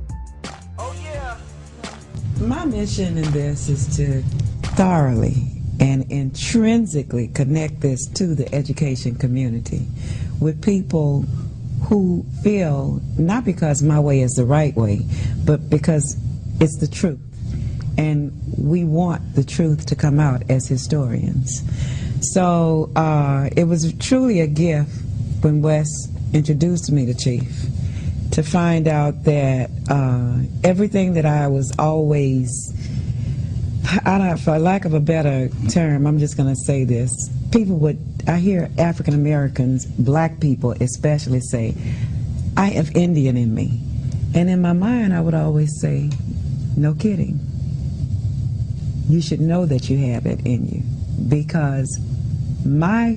My mission in this is to thoroughly and intrinsically connect this to the education community with people who feel, not because my way is the right way, but because it's the truth. And we want the truth to come out as historians. So it was truly a gift when Wes introduced me to Chief to find out that everything that I was always, for lack of a better term, I'm just going to say this. I hear African Americans, black people especially, say, I have Indian in me. And in my mind, I would always say, no kidding. You should know that you have it in you, because my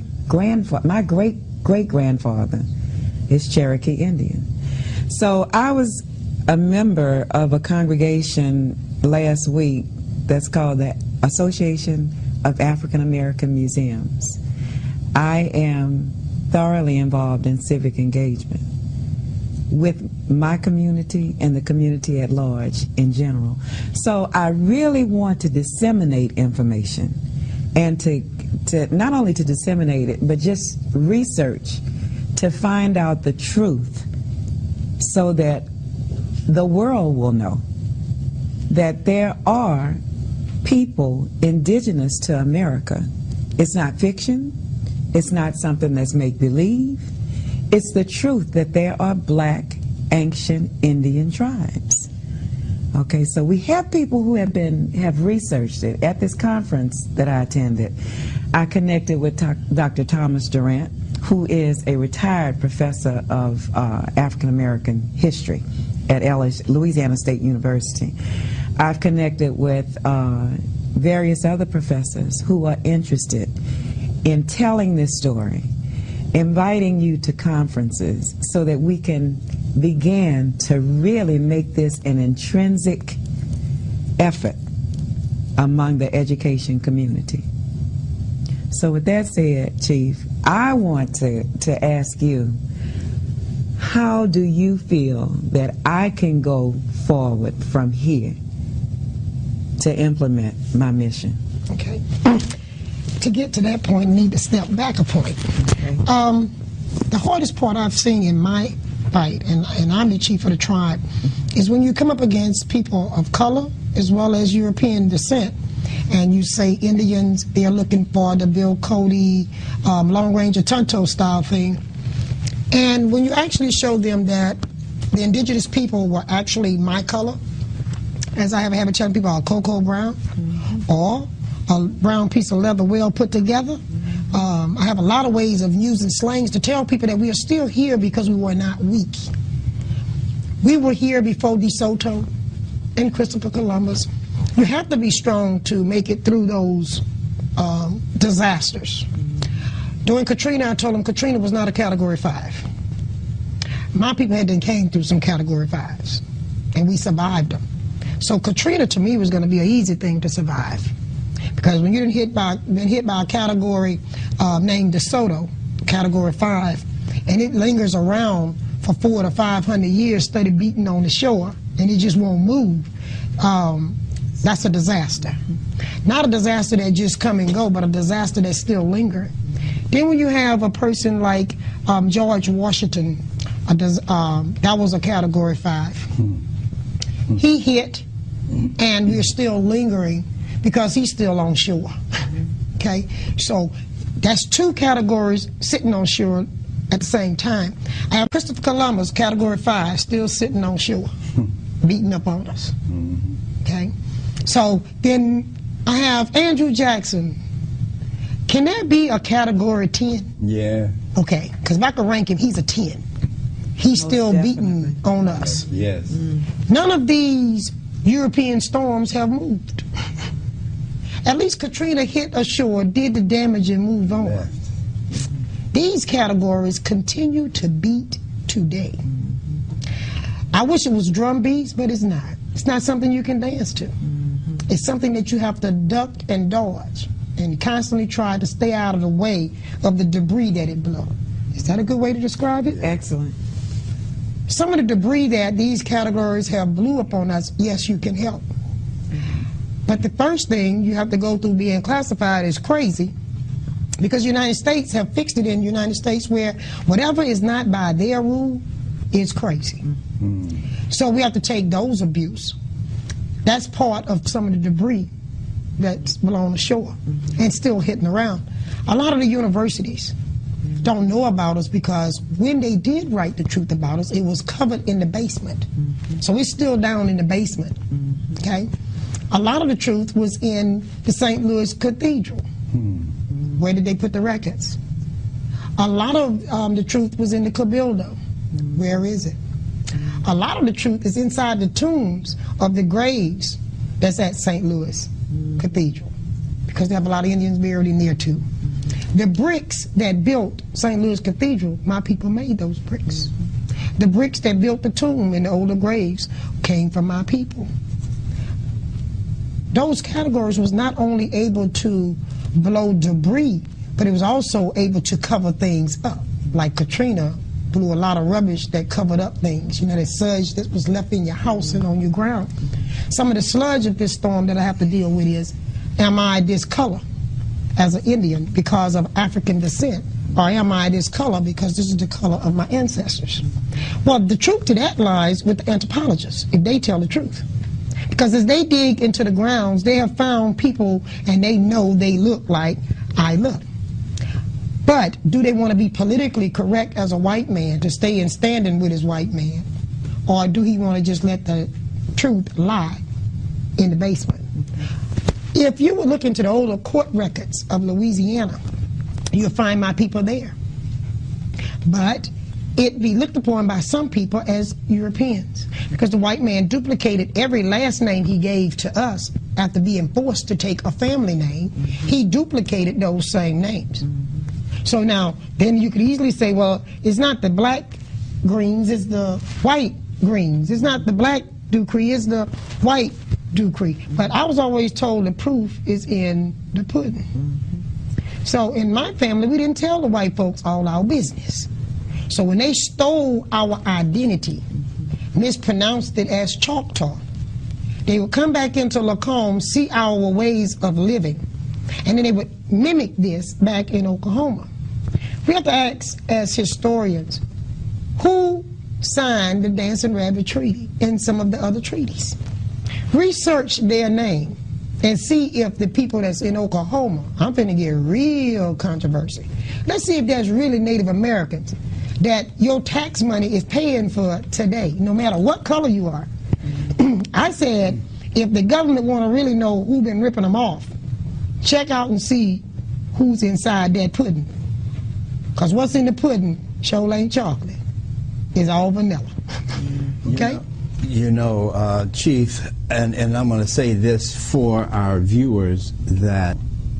great-great-grandfather is Cherokee Indian. So I was a member of a congregation last week that's called the Association of African American Museums. I am thoroughly involved in civic engagement with my community and the community at large in general. So I really want to disseminate information, and to not only to disseminate it, but just research to find out the truth so that the world will know that there are people indigenous to America. It's not fiction. It's not something that's make-believe. It's the truth that there are black ancient Indian tribes. Okay, so we have people who have researched it. At this conference that I attended, I connected with Dr. Thomas Durant, who is a retired professor of African American history at Louisiana State University. I've connected with various other professors who are interested in telling this story, inviting you to conferences so that we can begin to really make this an intrinsic effort among the education community. So with that said, Chief, I want to ask you, how do you feel that I can go forward from here to implement my mission? Okay. To get to that point, I need to step back a point. Okay. The hardest part I've seen in my fight, and I'm the chief of the tribe, is when you come up against people of color as well as European descent, and you say Indians, they're looking for the Bill Cody Long Range of Tonto style thing. And when you actually show them that the indigenous people were actually my color, as I have a habit of telling people, are cocoa brown, or a brown piece of leather well put together. I have a lot of ways of using slangs to tell people that we are still here because we were not weak. We were here before DeSoto and Christopher Columbus. You have to be strong to make it through those disasters. During Katrina, I told them Katrina was not a Category 5. My people had came through some Category 5s, and we survived them. So Katrina, to me, was going to be an easy thing to survive. Because when you're been hit by a category named DeSoto, category 5, and it lingers around for 400 to 500 years, steady beating on the shore, and it just won't move, that's a disaster. Not a disaster that just come and go, but a disaster that's still lingering. Then when you have a person like George Washington, that was a category 5. He hit, and we're still lingering because he's still on shore. Okay, so that's 2 categories sitting on shore at the same time. I have Christopher Columbus, category 5, still sitting on shore, beating up on us. Okay, so then I have Andrew Jackson. Can that be a category 10? Yeah. Okay, because if I could rank him, he's a 10. He's still beating on us. Yes. None of these European storms have moved. At least Katrina hit ashore, did the damage, and moved on. Yeah. These categories continue to beat today. I wish it was drum beats, but it's not. It's not something you can dance to. It's something that you have to duck and dodge and constantly try to stay out of the way of the debris that it blows. Is that a good way to describe it? Excellent. Some of the debris that these categories have blew upon us, yes, you can help. But the first thing you have to go through being classified is crazy, because the United States have fixed it in the United States where whatever is not by their rule is crazy. So we have to take those abuse. That's part of some of the debris that's below the shore and still hitting around. A lot of the universities don't know about us because when they did write the truth about us, it was covered in the basement. So it's still down in the basement. Okay? A lot of the truth was in the St. Louis Cathedral. Where did they put the records? A lot of the truth was in the Cabildo. Where is it? A lot of the truth is inside the tombs of the graves that's at St. Louis Cathedral, because they have a lot of Indians buried in there too. The bricks that built St. Louis Cathedral, my people made those bricks. The bricks that built the tomb in the older graves came from my people. Those categories was not only able to blow debris, but it was also able to cover things up. Like Katrina blew a lot of rubbish that covered up things. You know, that sludge that was left in your house and on your ground. Some of the sludge of this storm that I have to deal with is, am I this color as an Indian because of African descent? Or am I this color because this is the color of my ancestors? Well, the truth to that lies with the anthropologists, if they tell the truth. Because as they dig into the grounds, they have found people and they know they look like I look. But do they want to be politically correct as a white man to stay in standing with his white man? Or do he want to just let the truth lie in the basement? If you would look into the older court records of Louisiana, you'll find my people there. But it be looked upon by some people as Europeans, because the white man duplicated every last name he gave to us after being forced to take a family name. He duplicated those same names. So now, then you could easily say, well, it's not the black Greens, it's the white Greens. It's not the black Dupree, it's the white Dupree. But I was always told the proof is in the pudding. So in my family, we didn't tell the white folks all our business. So when they stole our identity, mispronounced it as Choctaw, they would come back into Lacombe, see our ways of living, and then they would mimic this back in Oklahoma. We have to ask, as historians, who signed the Dancing Rabbit Treaty and some of the other treaties? Research their name and see if the people that's in Oklahoma, I'm finna get real controversy. Let's see if there's really Native Americans that your tax money is paying for today, no matter what color you are. I said, if the government want to really know who been ripping them off, check out and see who's inside that pudding. Because what's in the pudding sure ain't chocolate. It's all vanilla. Okay? You know, Chief, and I'm going to say this for our viewers, that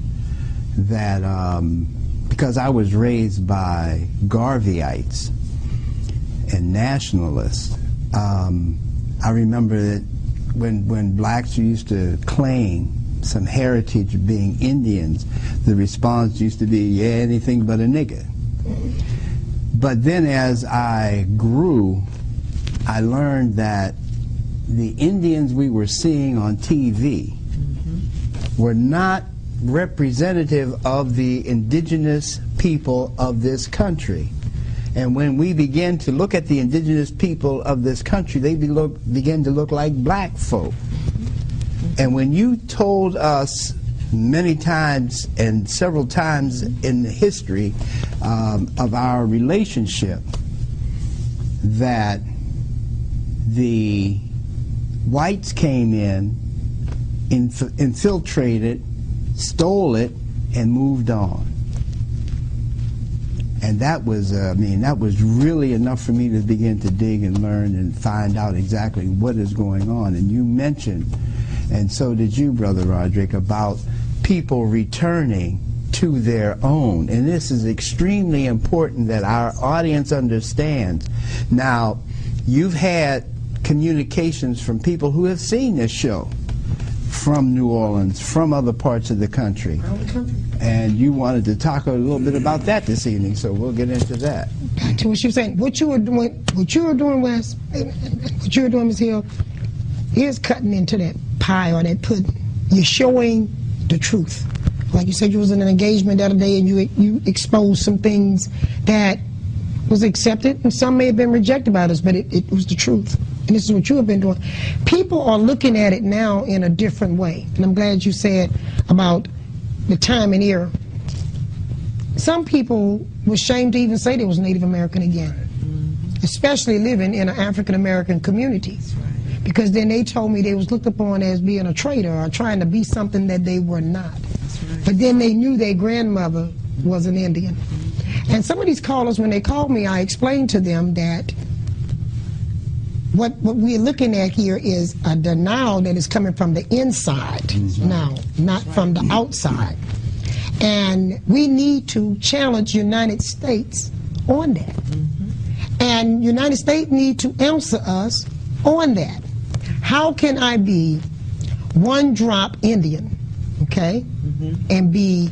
because I was raised by Garveyites and nationalists, I remember that when blacks used to claim some heritage of being Indians, the response used to be, yeah, anything but a nigger. But then as I grew, I learned that the Indians we were seeing on TV were not representative of the indigenous people of this country. And when we begin to look at the indigenous people of this country, they begin to look like black folk. And when you told us many times and several times in the history of our relationship that the whites came in, infiltrated, stole it, and moved on. And that was, that was really enough for me to begin to dig and learn and find out exactly what is going on. And you mentioned, and so did you, Brother Roderick, about people returning to their own. And this is extremely important that our audience understands. Now, you've had communications from people who have seen this show from New Orleans, from other parts of the country. And you wanted to talk a little bit about that this evening, so we'll get into that. Back to what you were saying. What you were doing, Wes, and what you were doing, Ms. Hill, is cutting into that pie or that pudding. You're showing the truth. Like you said, you was in an engagement the other day and you exposed some things that was accepted, and some may have been rejected by us, but it was the truth. And this is what you have been doing. People are looking at it now in a different way. And I'm glad you said about the time and era. Some people were ashamed to even say they was Native American again, especially living in an African American community. Because then they told me they was looked upon as being a traitor or trying to be something that they were not. But then they knew their grandmother was an Indian. And some of these callers, when they called me, I explained to them that what we're looking at here is a denial that is coming from the inside now, not from the outside. And we need to challenge United States on that. And United States need to answer us on that. How can I be one drop Indian, okay, and be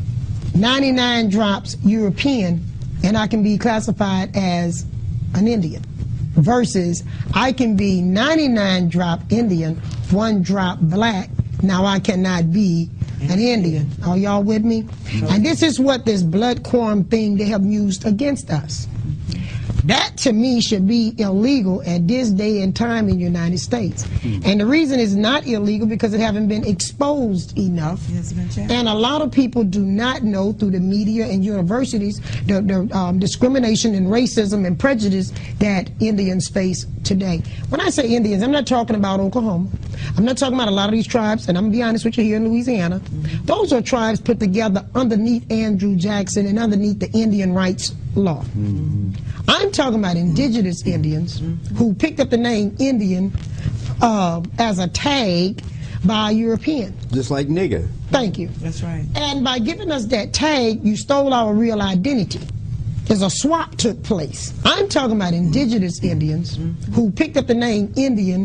99 drops European, and I can be classified as an Indian? Versus I can be 99 drop Indian, 1 drop black, now I cannot be an Indian. Are y'all with me? And this is what this blood quorum thing they have used against us. That to me should be illegal at this day and time in the United States. And the reason it's not illegal because it haven't been exposed enough. And a lot of people do not know through the media and universities the discrimination and racism and prejudice that Indians face today. When I say Indians, I'm not talking about Oklahoma. I'm not talking about a lot of these tribes, and I'm going to be honest with you, here in Louisiana. Those are tribes put together underneath Andrew Jackson and underneath the Indian rights law. I'm talking about indigenous Indians who picked up the name Indian as a tag by Europeans. Just like nigger. Thank you. That's right. And by giving us that tag, you stole our real identity. There's a swap took place. I'm talking about indigenous Indians who picked up the name Indian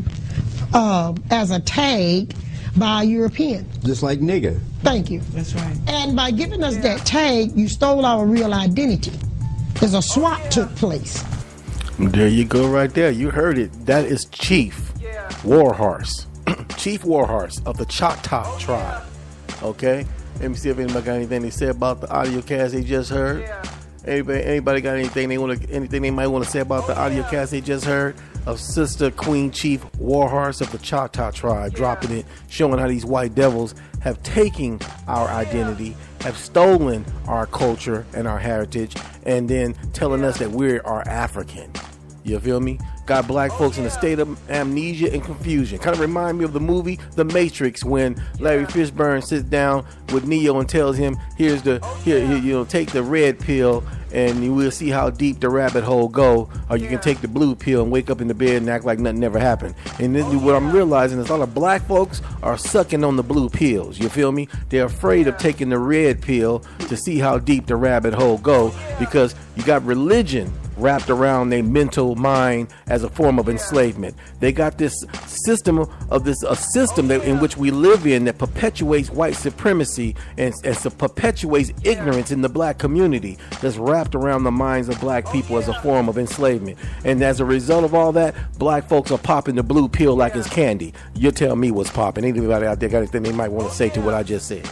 as a tag by Europeans. Just like nigger. Thank you. That's right. And by giving us that tag, you stole our real identity. There's a swap took place. There you go right there. You heard it. That is Chief Warhorse. Chief Warhorse of the Choctaw tribe. Okay? Let me see if anybody got anything they said about the audio cast they just heard. Anybody got anything they might want to say about the audio cast they just heard of Sister Queen Chief Warhorse of the Choctaw tribe, dropping it, showing how these white devils have taken our identity, have stolen our culture and our heritage, and then telling us that we are African. You feel me? Got black folks in a state of amnesia and confusion. Kind of remind me of the movie The Matrix, when Larry Fishburne sits down with Neo and tells him, here, take the red pill and you will see how deep the rabbit hole go, or you can take the blue pill and wake up in the bed and act like nothing ever happened. And then what I'm realizing is a lot of black folks are sucking on the blue pills. You feel me? They're afraid of taking the red pill to see how deep the rabbit hole go, because you got religion wrapped around their mental mind as a form of enslavement. They got this system of a system in which we live in that perpetuates white supremacy and perpetuates ignorance in the black community, that's wrapped around the minds of black people as a form of enslavement. And as a result of all that, black folks are popping the blue pill like it's candy. You tell me what's popping. Anybody out there got anything they might want to say to what I just said?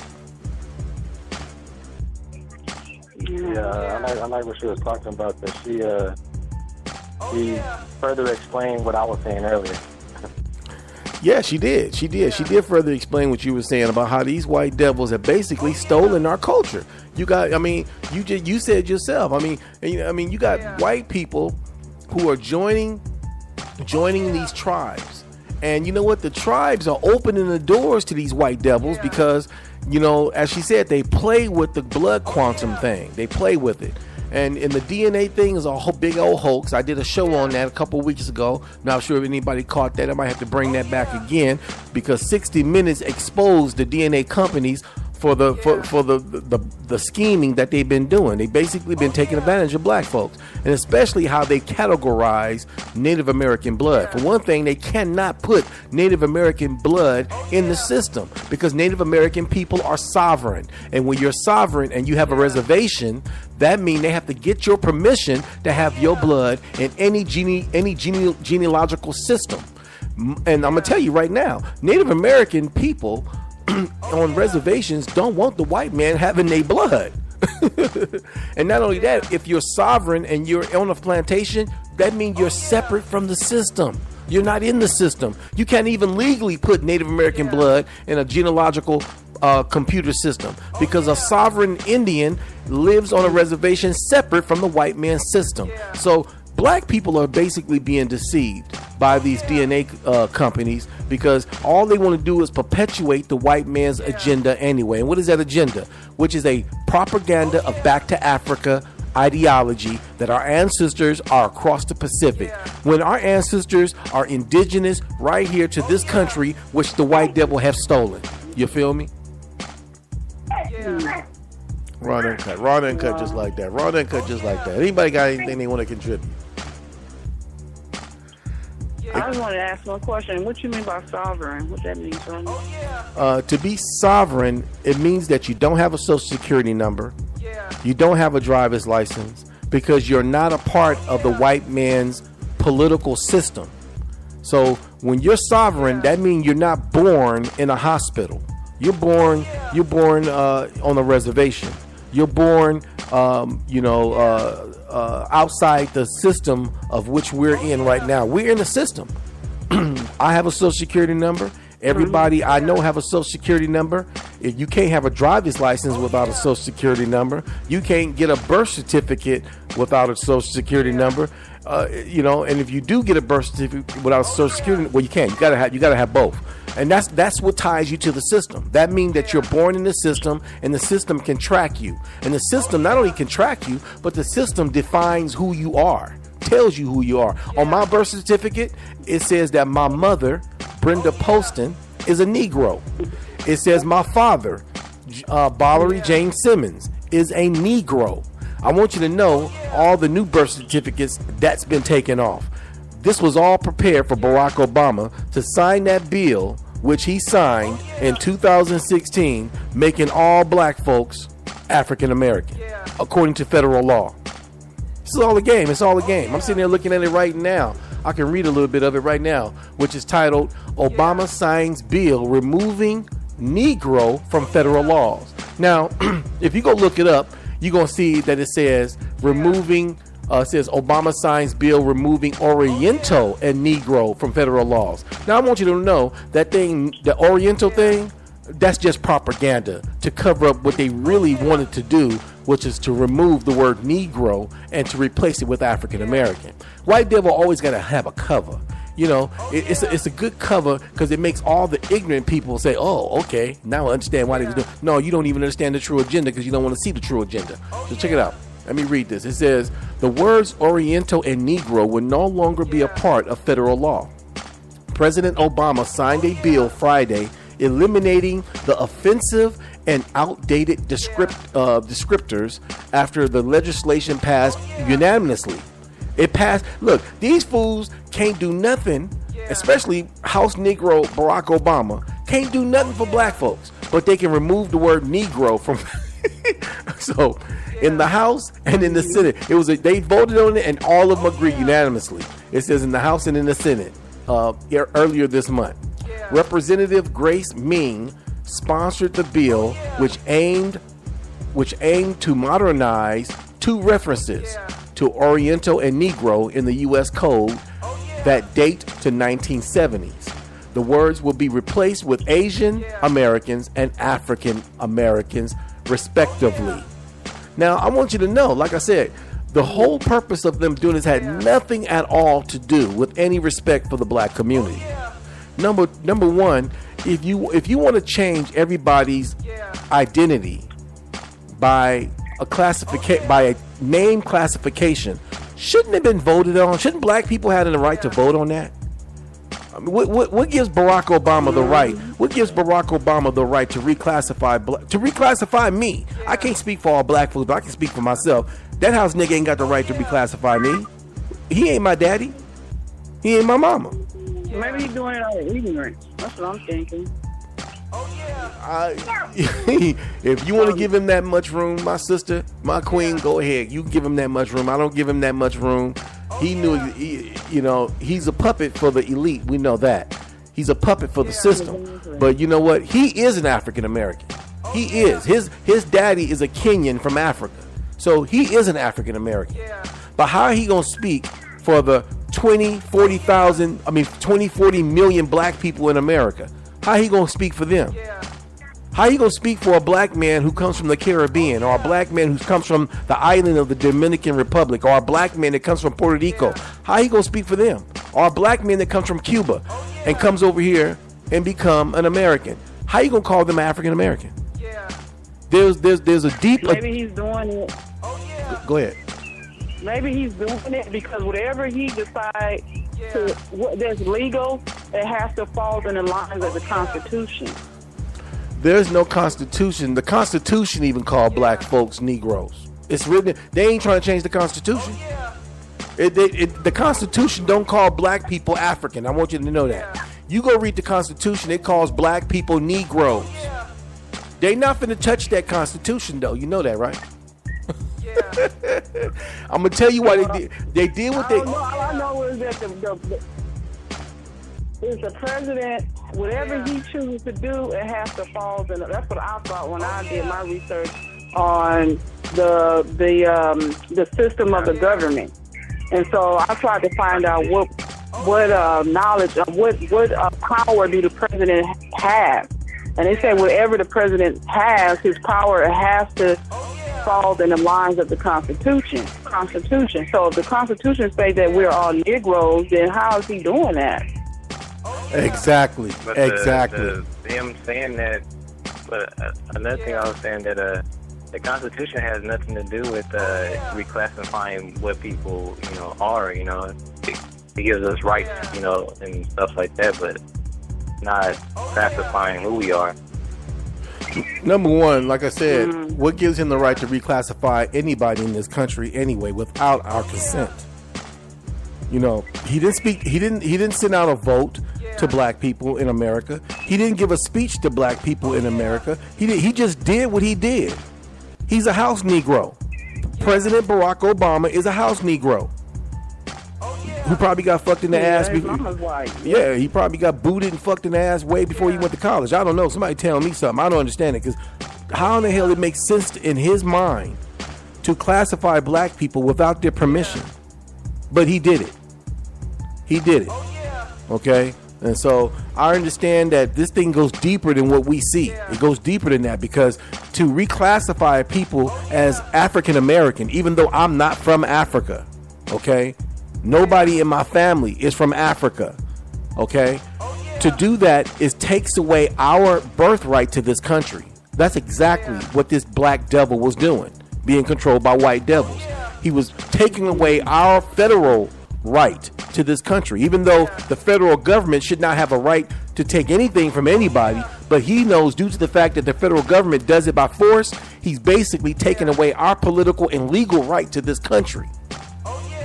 Yeah, I like what she was talking about. That she further explained what I was saying earlier. Yeah, she did. She did further explain what you were saying about how these white devils have basically stolen our culture. You got, I mean, you said yourself. I mean, you got white people who are joining these tribes, and you know what? The tribes are opening the doors to these white devils because, you know, as she said, they play with the blood quantum thing. They play with it. And the DNA thing is a whole big old hoax. I did a show on that a couple weeks ago. Not sure if anybody caught that. I might have to bring that back again because 60 Minutes exposed the DNA companies for the scheming that they've been doing. They basically been taking advantage of black folks, and especially how they categorize Native American blood. For one thing, they cannot put Native American blood in the system because Native American people are sovereign, and when you're sovereign and you have a reservation, that means they have to get your permission to have your blood in any genealogical system. And I'm gonna tell you right now, Native American people on reservations don't want the white man having their blood. And not only that, if you're sovereign and you're on a plantation, that means you're separate from the system. You're not in the system. You can't even legally put Native American blood in a genealogical computer system because a sovereign Indian lives on a reservation separate from the white man's system. So black people are basically being deceived by these DNA companies because all they want to do is perpetuate the white man's agenda anyway. And what is that agenda? Which is a propaganda of back to Africa ideology that our ancestors are across the Pacific, when our ancestors are indigenous right here to this country, which the white devil have stolen. You feel me? Raw uncut just like that. Raw uncut just like that. Anybody got anything they want to contribute? I just want to ask one question. What you mean by sovereign? What that mean, son? To be sovereign, it means that you don't have a social security number. You don't have a driver's license because you're not a part of the white man's political system. So when you're sovereign, that means you're not born in a hospital. You're born on a reservation. You're born, outside the system of which we're in right now. We're in the system. I have a social security number. Everybody I know have a social security number. If you can't have a driver's license without a social security number, you can't get a birth certificate without a social security number. And if you do get a birth certificate without a social security, well, you can't. You gotta have both. And that's what ties you to the system. That means that you're born in the system, and the system can track you. And the system not only can track you, but the system defines who you are, tells you who you are. On my birth certificate, it says that my mother, Brenda Poston, is a Negro. It says my father, Bollery James Simmons, is a Negro. I want you to know all the new birth certificates that's been taken off. This was all prepared for Barack Obama to sign that bill, which he signed in 2016, making all black folks African American, according to federal law. This is all a game. It's all a game. I'm sitting there looking at it right now. I can read a little bit of it right now, which is titled Obama Signs Bill Removing Negro from Federal Laws. Now, if you go look it up, you're going to see that it says says Obama signs bill removing Oriental and Negro from federal laws. Now, I want you to know that thing, the Oriental thing, that's just propaganda to cover up what they really wanted to do, which is to remove the word Negro and to replace it with African American. White devil always got to have a cover. You know, it's a good cover because it makes all the ignorant people say, oh, okay, now I understand why they was doing. No, you don't even understand the true agenda because you don't want to see the true agenda. So check it out. Let me read this. It says, the words Oriental and Negro will no longer be a part of federal law. President Obama signed a bill Friday eliminating the offensive and outdated descriptors after the legislation passed unanimously. It passed. Look, these fools can't do nothing, especially House Negro Barack Obama, can't do nothing for black folks, but they can remove the word Negro from. So, in the House and in the Senate, they voted on it, and all of them agreed unanimously. It says in the House and in the Senate earlier this month. Representative Grace Ming sponsored the bill, which aimed to modernize two references to Oriental and Negro in the U.S. Code that date to 1970s. The words will be replaced with Asian Americans and African Americans, respectively. Now, I want you to know, like I said, the whole purpose of them doing this had nothing at all to do with any respect for the black community. Number one, if you want to change everybody's identity by a name classification, shouldn't it have been voted on? Shouldn't black people have the right to vote on that? I mean, what gives Barack Obama the right? What gives Barack Obama the right to reclassify me? I can't speak for all black folks, but I can speak for myself. That house nigga ain't got the right to reclassify me. He ain't my daddy. He ain't my mama. Maybe he's doing it out of ignorance. That's what I'm thinking. If you want to give him that much room, my sister, my queen, go ahead. You give him that much room. I don't give him that much room. He knew, he's a puppet for the elite. We know that. He's a puppet for the system. But you know what? He is an African American. He is. His daddy is a Kenyan from Africa. So he is an African American. But how he going to speak for the 40 million black people in America? How he going to speak for them? How you going to speak for a black man who comes from the Caribbean, or a black man who comes from the island of the Dominican Republic, or a black man that comes from Puerto Rico? How you going to speak for them? Or a black man that comes from Cuba and comes over here and become an American? How you going to call them African American? There's a deep... Maybe he's doing it. Go ahead. Maybe he's doing it because whatever he decides that's legal, it has to fall in the lines of the Constitution. There's no Constitution. The Constitution even called black folks Negroes. It's written. They ain't trying to change the Constitution. The Constitution don't call black people African. I want you to know that. You go read the Constitution. It calls black people Negroes. They not finna touch that Constitution though. You know that, right? I'm gonna tell you why they did. They did what they. All I know is that the president, whatever he chooses to do, it has to fall in. That's what I thought when I did my research on the system of the government, and so I tried to find out what knowledge, what power do the president have, and they say whatever the president has, his power has to fall in the lines of the Constitution. So if the Constitution says that we're all Negroes, then how is he doing that? Exactly. But them saying that, but another thing I was saying that the Constitution has nothing to do with reclassifying what people are. It gives us rights, and stuff like that, but not classifying who we are. Number one, like I said, what gives him the right to reclassify anybody in this country anyway without our consent? He didn't speak. He didn't send out a vote to black people in America. He didn't give a speech to black people in America. He just did what he did. He's a house Negro. President Barack Obama is a house Negro who probably got fucked in the ass before. Yeah, he probably got booted and fucked in the ass way before he went to college. I don't know. Somebody tell me something. I don't understand it, because how in the hell it makes sense in his mind to classify black people without their permission? But he did it. He did it. Okay? And so I understand that this thing goes deeper than what we see. It goes deeper than that, because to reclassify people as African American, even though I'm not from Africa, okay? Nobody in my family is from Africa, okay? To do that takes away our birthright to this country. That's exactly what this black devil was doing, being controlled by white devils. He was taking away our federal right to this country, even though the federal government should not have a right to take anything from anybody. But he knows, due to the fact that the federal government does it by force, he's basically taking away our political and legal right to this country.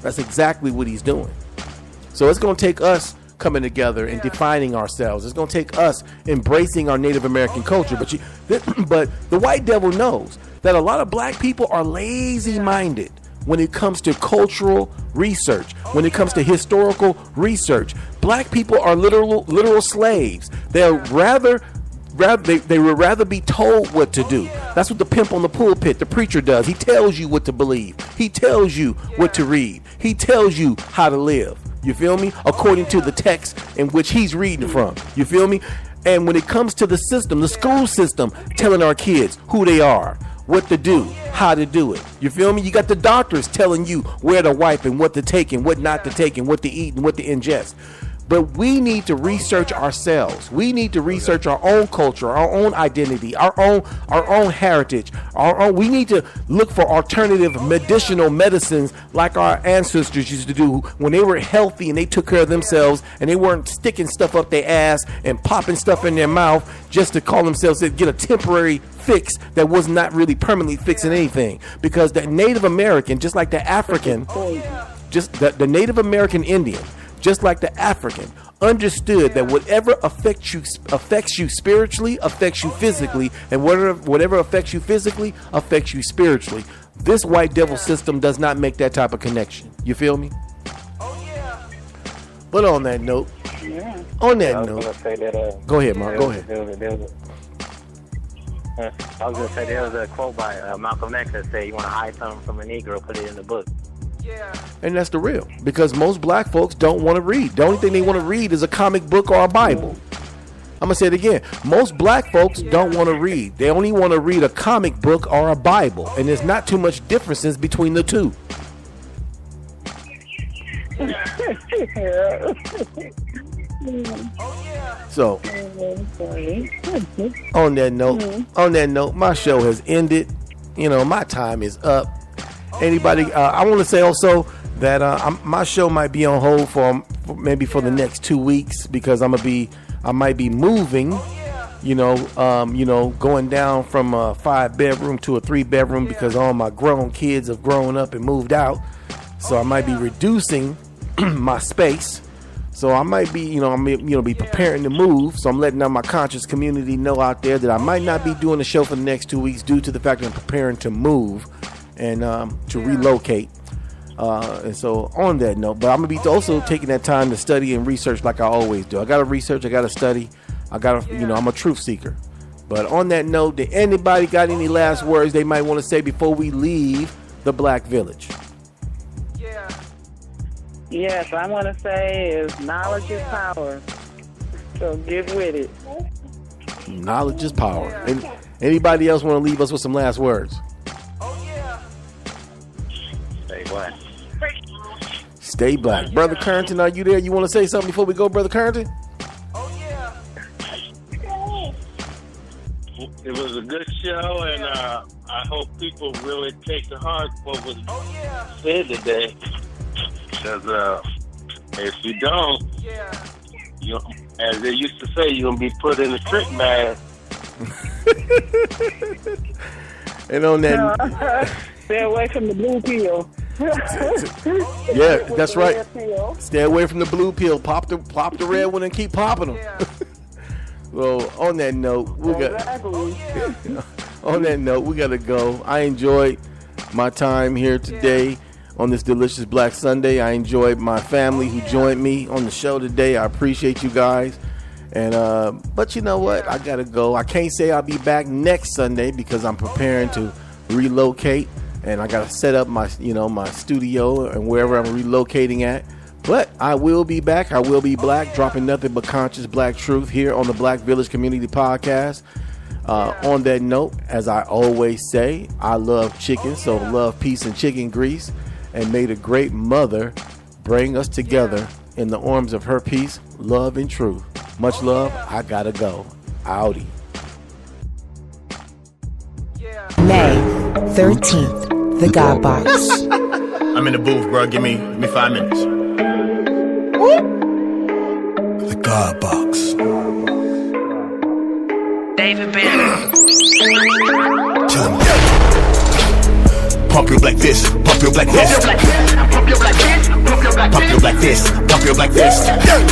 That's exactly what he's doing. So it's going to take us coming together and defining ourselves. It's going to take us embracing our Native American culture. But the white devil knows that a lot of black people are lazy-minded when it comes to cultural research, when it comes to historical research. Black people are literal slaves. They would rather be told what to do. That's what the pimp on the pulpit, the preacher, does. He tells you what to believe. He tells you what to read. He tells you how to live. You feel me? According to the text in which he's reading from. You feel me? And when it comes to the system, the school system, telling our kids who they are, what to do, how to do it. You feel me? You got the doctors telling you where to wipe and what to take and what not to take and what to eat and what to ingest. But we need to research ourselves. We need to research our own culture, our own identity, our own heritage. We need to look for alternative medicinal medicines like our ancestors used to do when they were healthy and they took care of themselves and they weren't sticking stuff up their ass and popping stuff in their mouth just to call themselves to get a temporary fix that was not really permanently fixing anything. Because the Native American, just like the African, just the Native American Indian, just like the African, understood that whatever affects you spiritually affects you physically, and whatever affects you physically affects you spiritually. This white devil system does not make that type of connection. You feel me? But on that note, go ahead, Mark. Go ahead. I was going to say there was a quote by Malcolm X that said, "You want to hide something from a Negro, put it in the book." And that's the real, because most black folks don't want to read. The only thing they want to read is a comic book or a Bible. I'm gonna say it again. Most black folks don't want to read. They only want to read a comic book or a Bible, and there's not too much differences between the two. So on that note, my show has ended. You know, my time is up. Anybody, I want to say also that my show might be on hold for maybe for the next 2 weeks, because I might be moving, going down from a 5-bedroom to a 3-bedroom because all my grown kids have grown up and moved out. So I might be reducing my space. So I might be, be preparing to move. So I'm letting my conscious community know out there that I might not be doing the show for the next 2 weeks due to the fact that I'm preparing to move and to relocate. And so on that note, but I'm gonna be also taking that time to study and research like I always do. I gotta research, I gotta study, I'm a truth seeker. But on that note, did anybody got any last words they might want to say before we leave the Black Village? Yes, I want to say is knowledge is power. So get with it. Knowledge is power. And anybody else want to leave us with some last words? Stay black. Stay black. Brother Carrington, are you there? You want to say something before we go, Brother Carrington? It was a good show, and I hope people really take to heart what was said today. Because if you don't, as they used to say, you're going to be put in a trick bag. And on that... Stay away from the blue pill. Yeah, that's right. Stay away from the blue pill. Pop the red one and keep popping them. Well, on that note, we gotta go. I enjoyed my time here today on this delicious Black Sunday. I enjoyed my family who joined me on the show today. I appreciate you guys. And but you know what? I gotta go. I can't say I'll be back next Sunday because I'm preparing to relocate, and I gotta set up my my studio and wherever I'm relocating at. But I will be back. I will be black, dropping nothing but conscious black truth here on the Black Village Community Podcast. On that note, as I always say, I love chicken, so love, peace, and chicken grease. And may the great mother bring us together in the arms of her peace, love, and truth. Much love. I gotta go. Howdy. May 13th, the God Box. I'm in the booth, bro. Give me 5 minutes. The God Box. David Banner. Pump your black fist. Pump your black fist. your black fist. Pump your black fist. Pump your black fist.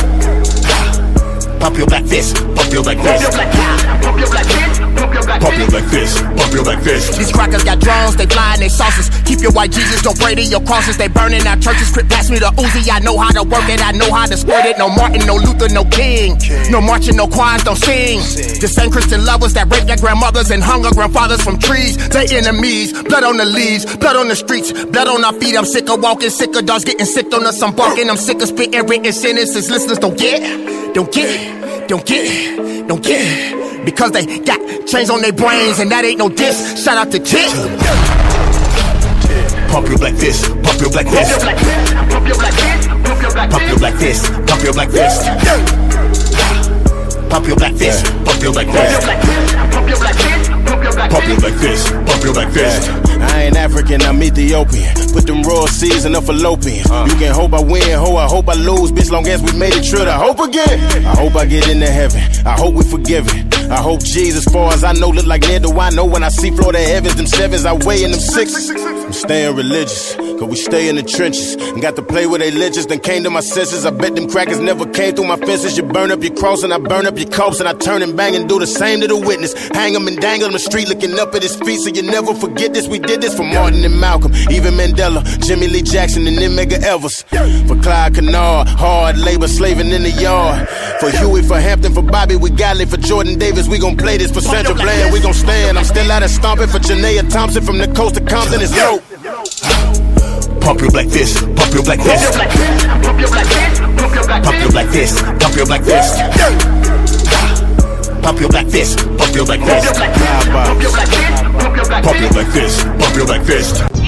Pump your black fist. Pump your black fist. Pump your black fist. Pump your black fist. Pump your black fist. Pump your black fist. These crackers got drones, they flying they saucers. Keep your white Jesus, don't pray to your crosses. They burning our churches, crip pass me the Uzi. I know how to work it, I know how to squirt it. No Martin, no Luther, no King. No marching, no choirs, don't sing. The same Christian lovers that raped their grandmothers and hung our grandfathers from trees. They enemies, blood on the leaves, blood on the streets, blood on our feet. I'm sick of walking, sick of dogs getting sick on us. I'm barking, I'm sick of spitting written sentences. Listeners don't get it, don't get it, don't get it, don't get it. Because they got chains on their brains and that ain't no diss. Shout out to Tit. Pump your black fist. Pump your black fist. Pump your black fist. Pump your black fist. Pump your black fist. Pump your black fist. Pump your black fist. Pump your black fist. Pump your black fist. Pump your black fist. Pump your black fist. Pump your black fist. I ain't African, I'm Ethiopian. Put them raw seeds in a fallopian. You can hope I win, I hope I lose. Bitch, long as we made it true to hope again. I hope I get into heaven. I hope we forgiven. I hope Jesus, far as I know, look like near do I know. When I see Florida heavens, them sevens, I weigh in them sixes. I'm staying religious, cause we stay in the trenches. And got to play with they liches, then came to my senses. I bet them crackers never came through my fences. You burn up your cross and I burn up your corpse. And I turn and bang and do the same to the witness. Hang them and dangle on the street looking up at his feet. So you never forget this, we did this for Martin and Malcolm. Even Mandela, Jimmy Lee Jackson and then Medgar Evers. For Clyde Kennard, hard labor slaving in the yard. For Huey, for Hampton, for Bobby, we got it. For Jordan Davis, we gon' play this. For Sandra Bland, we gon' stand. I'm still out of stomping. For Janaea Thompson, from the coast to Compton, it's low. Pump your black fist. Pump your black fist. Pump your black fist. Pump your black fist. Pump your black fist. Pump your black fist. Pump your black fist. Pump your black fist. Pump your black fist. Pump your black fist. Pump your black fist. Pump your black fist.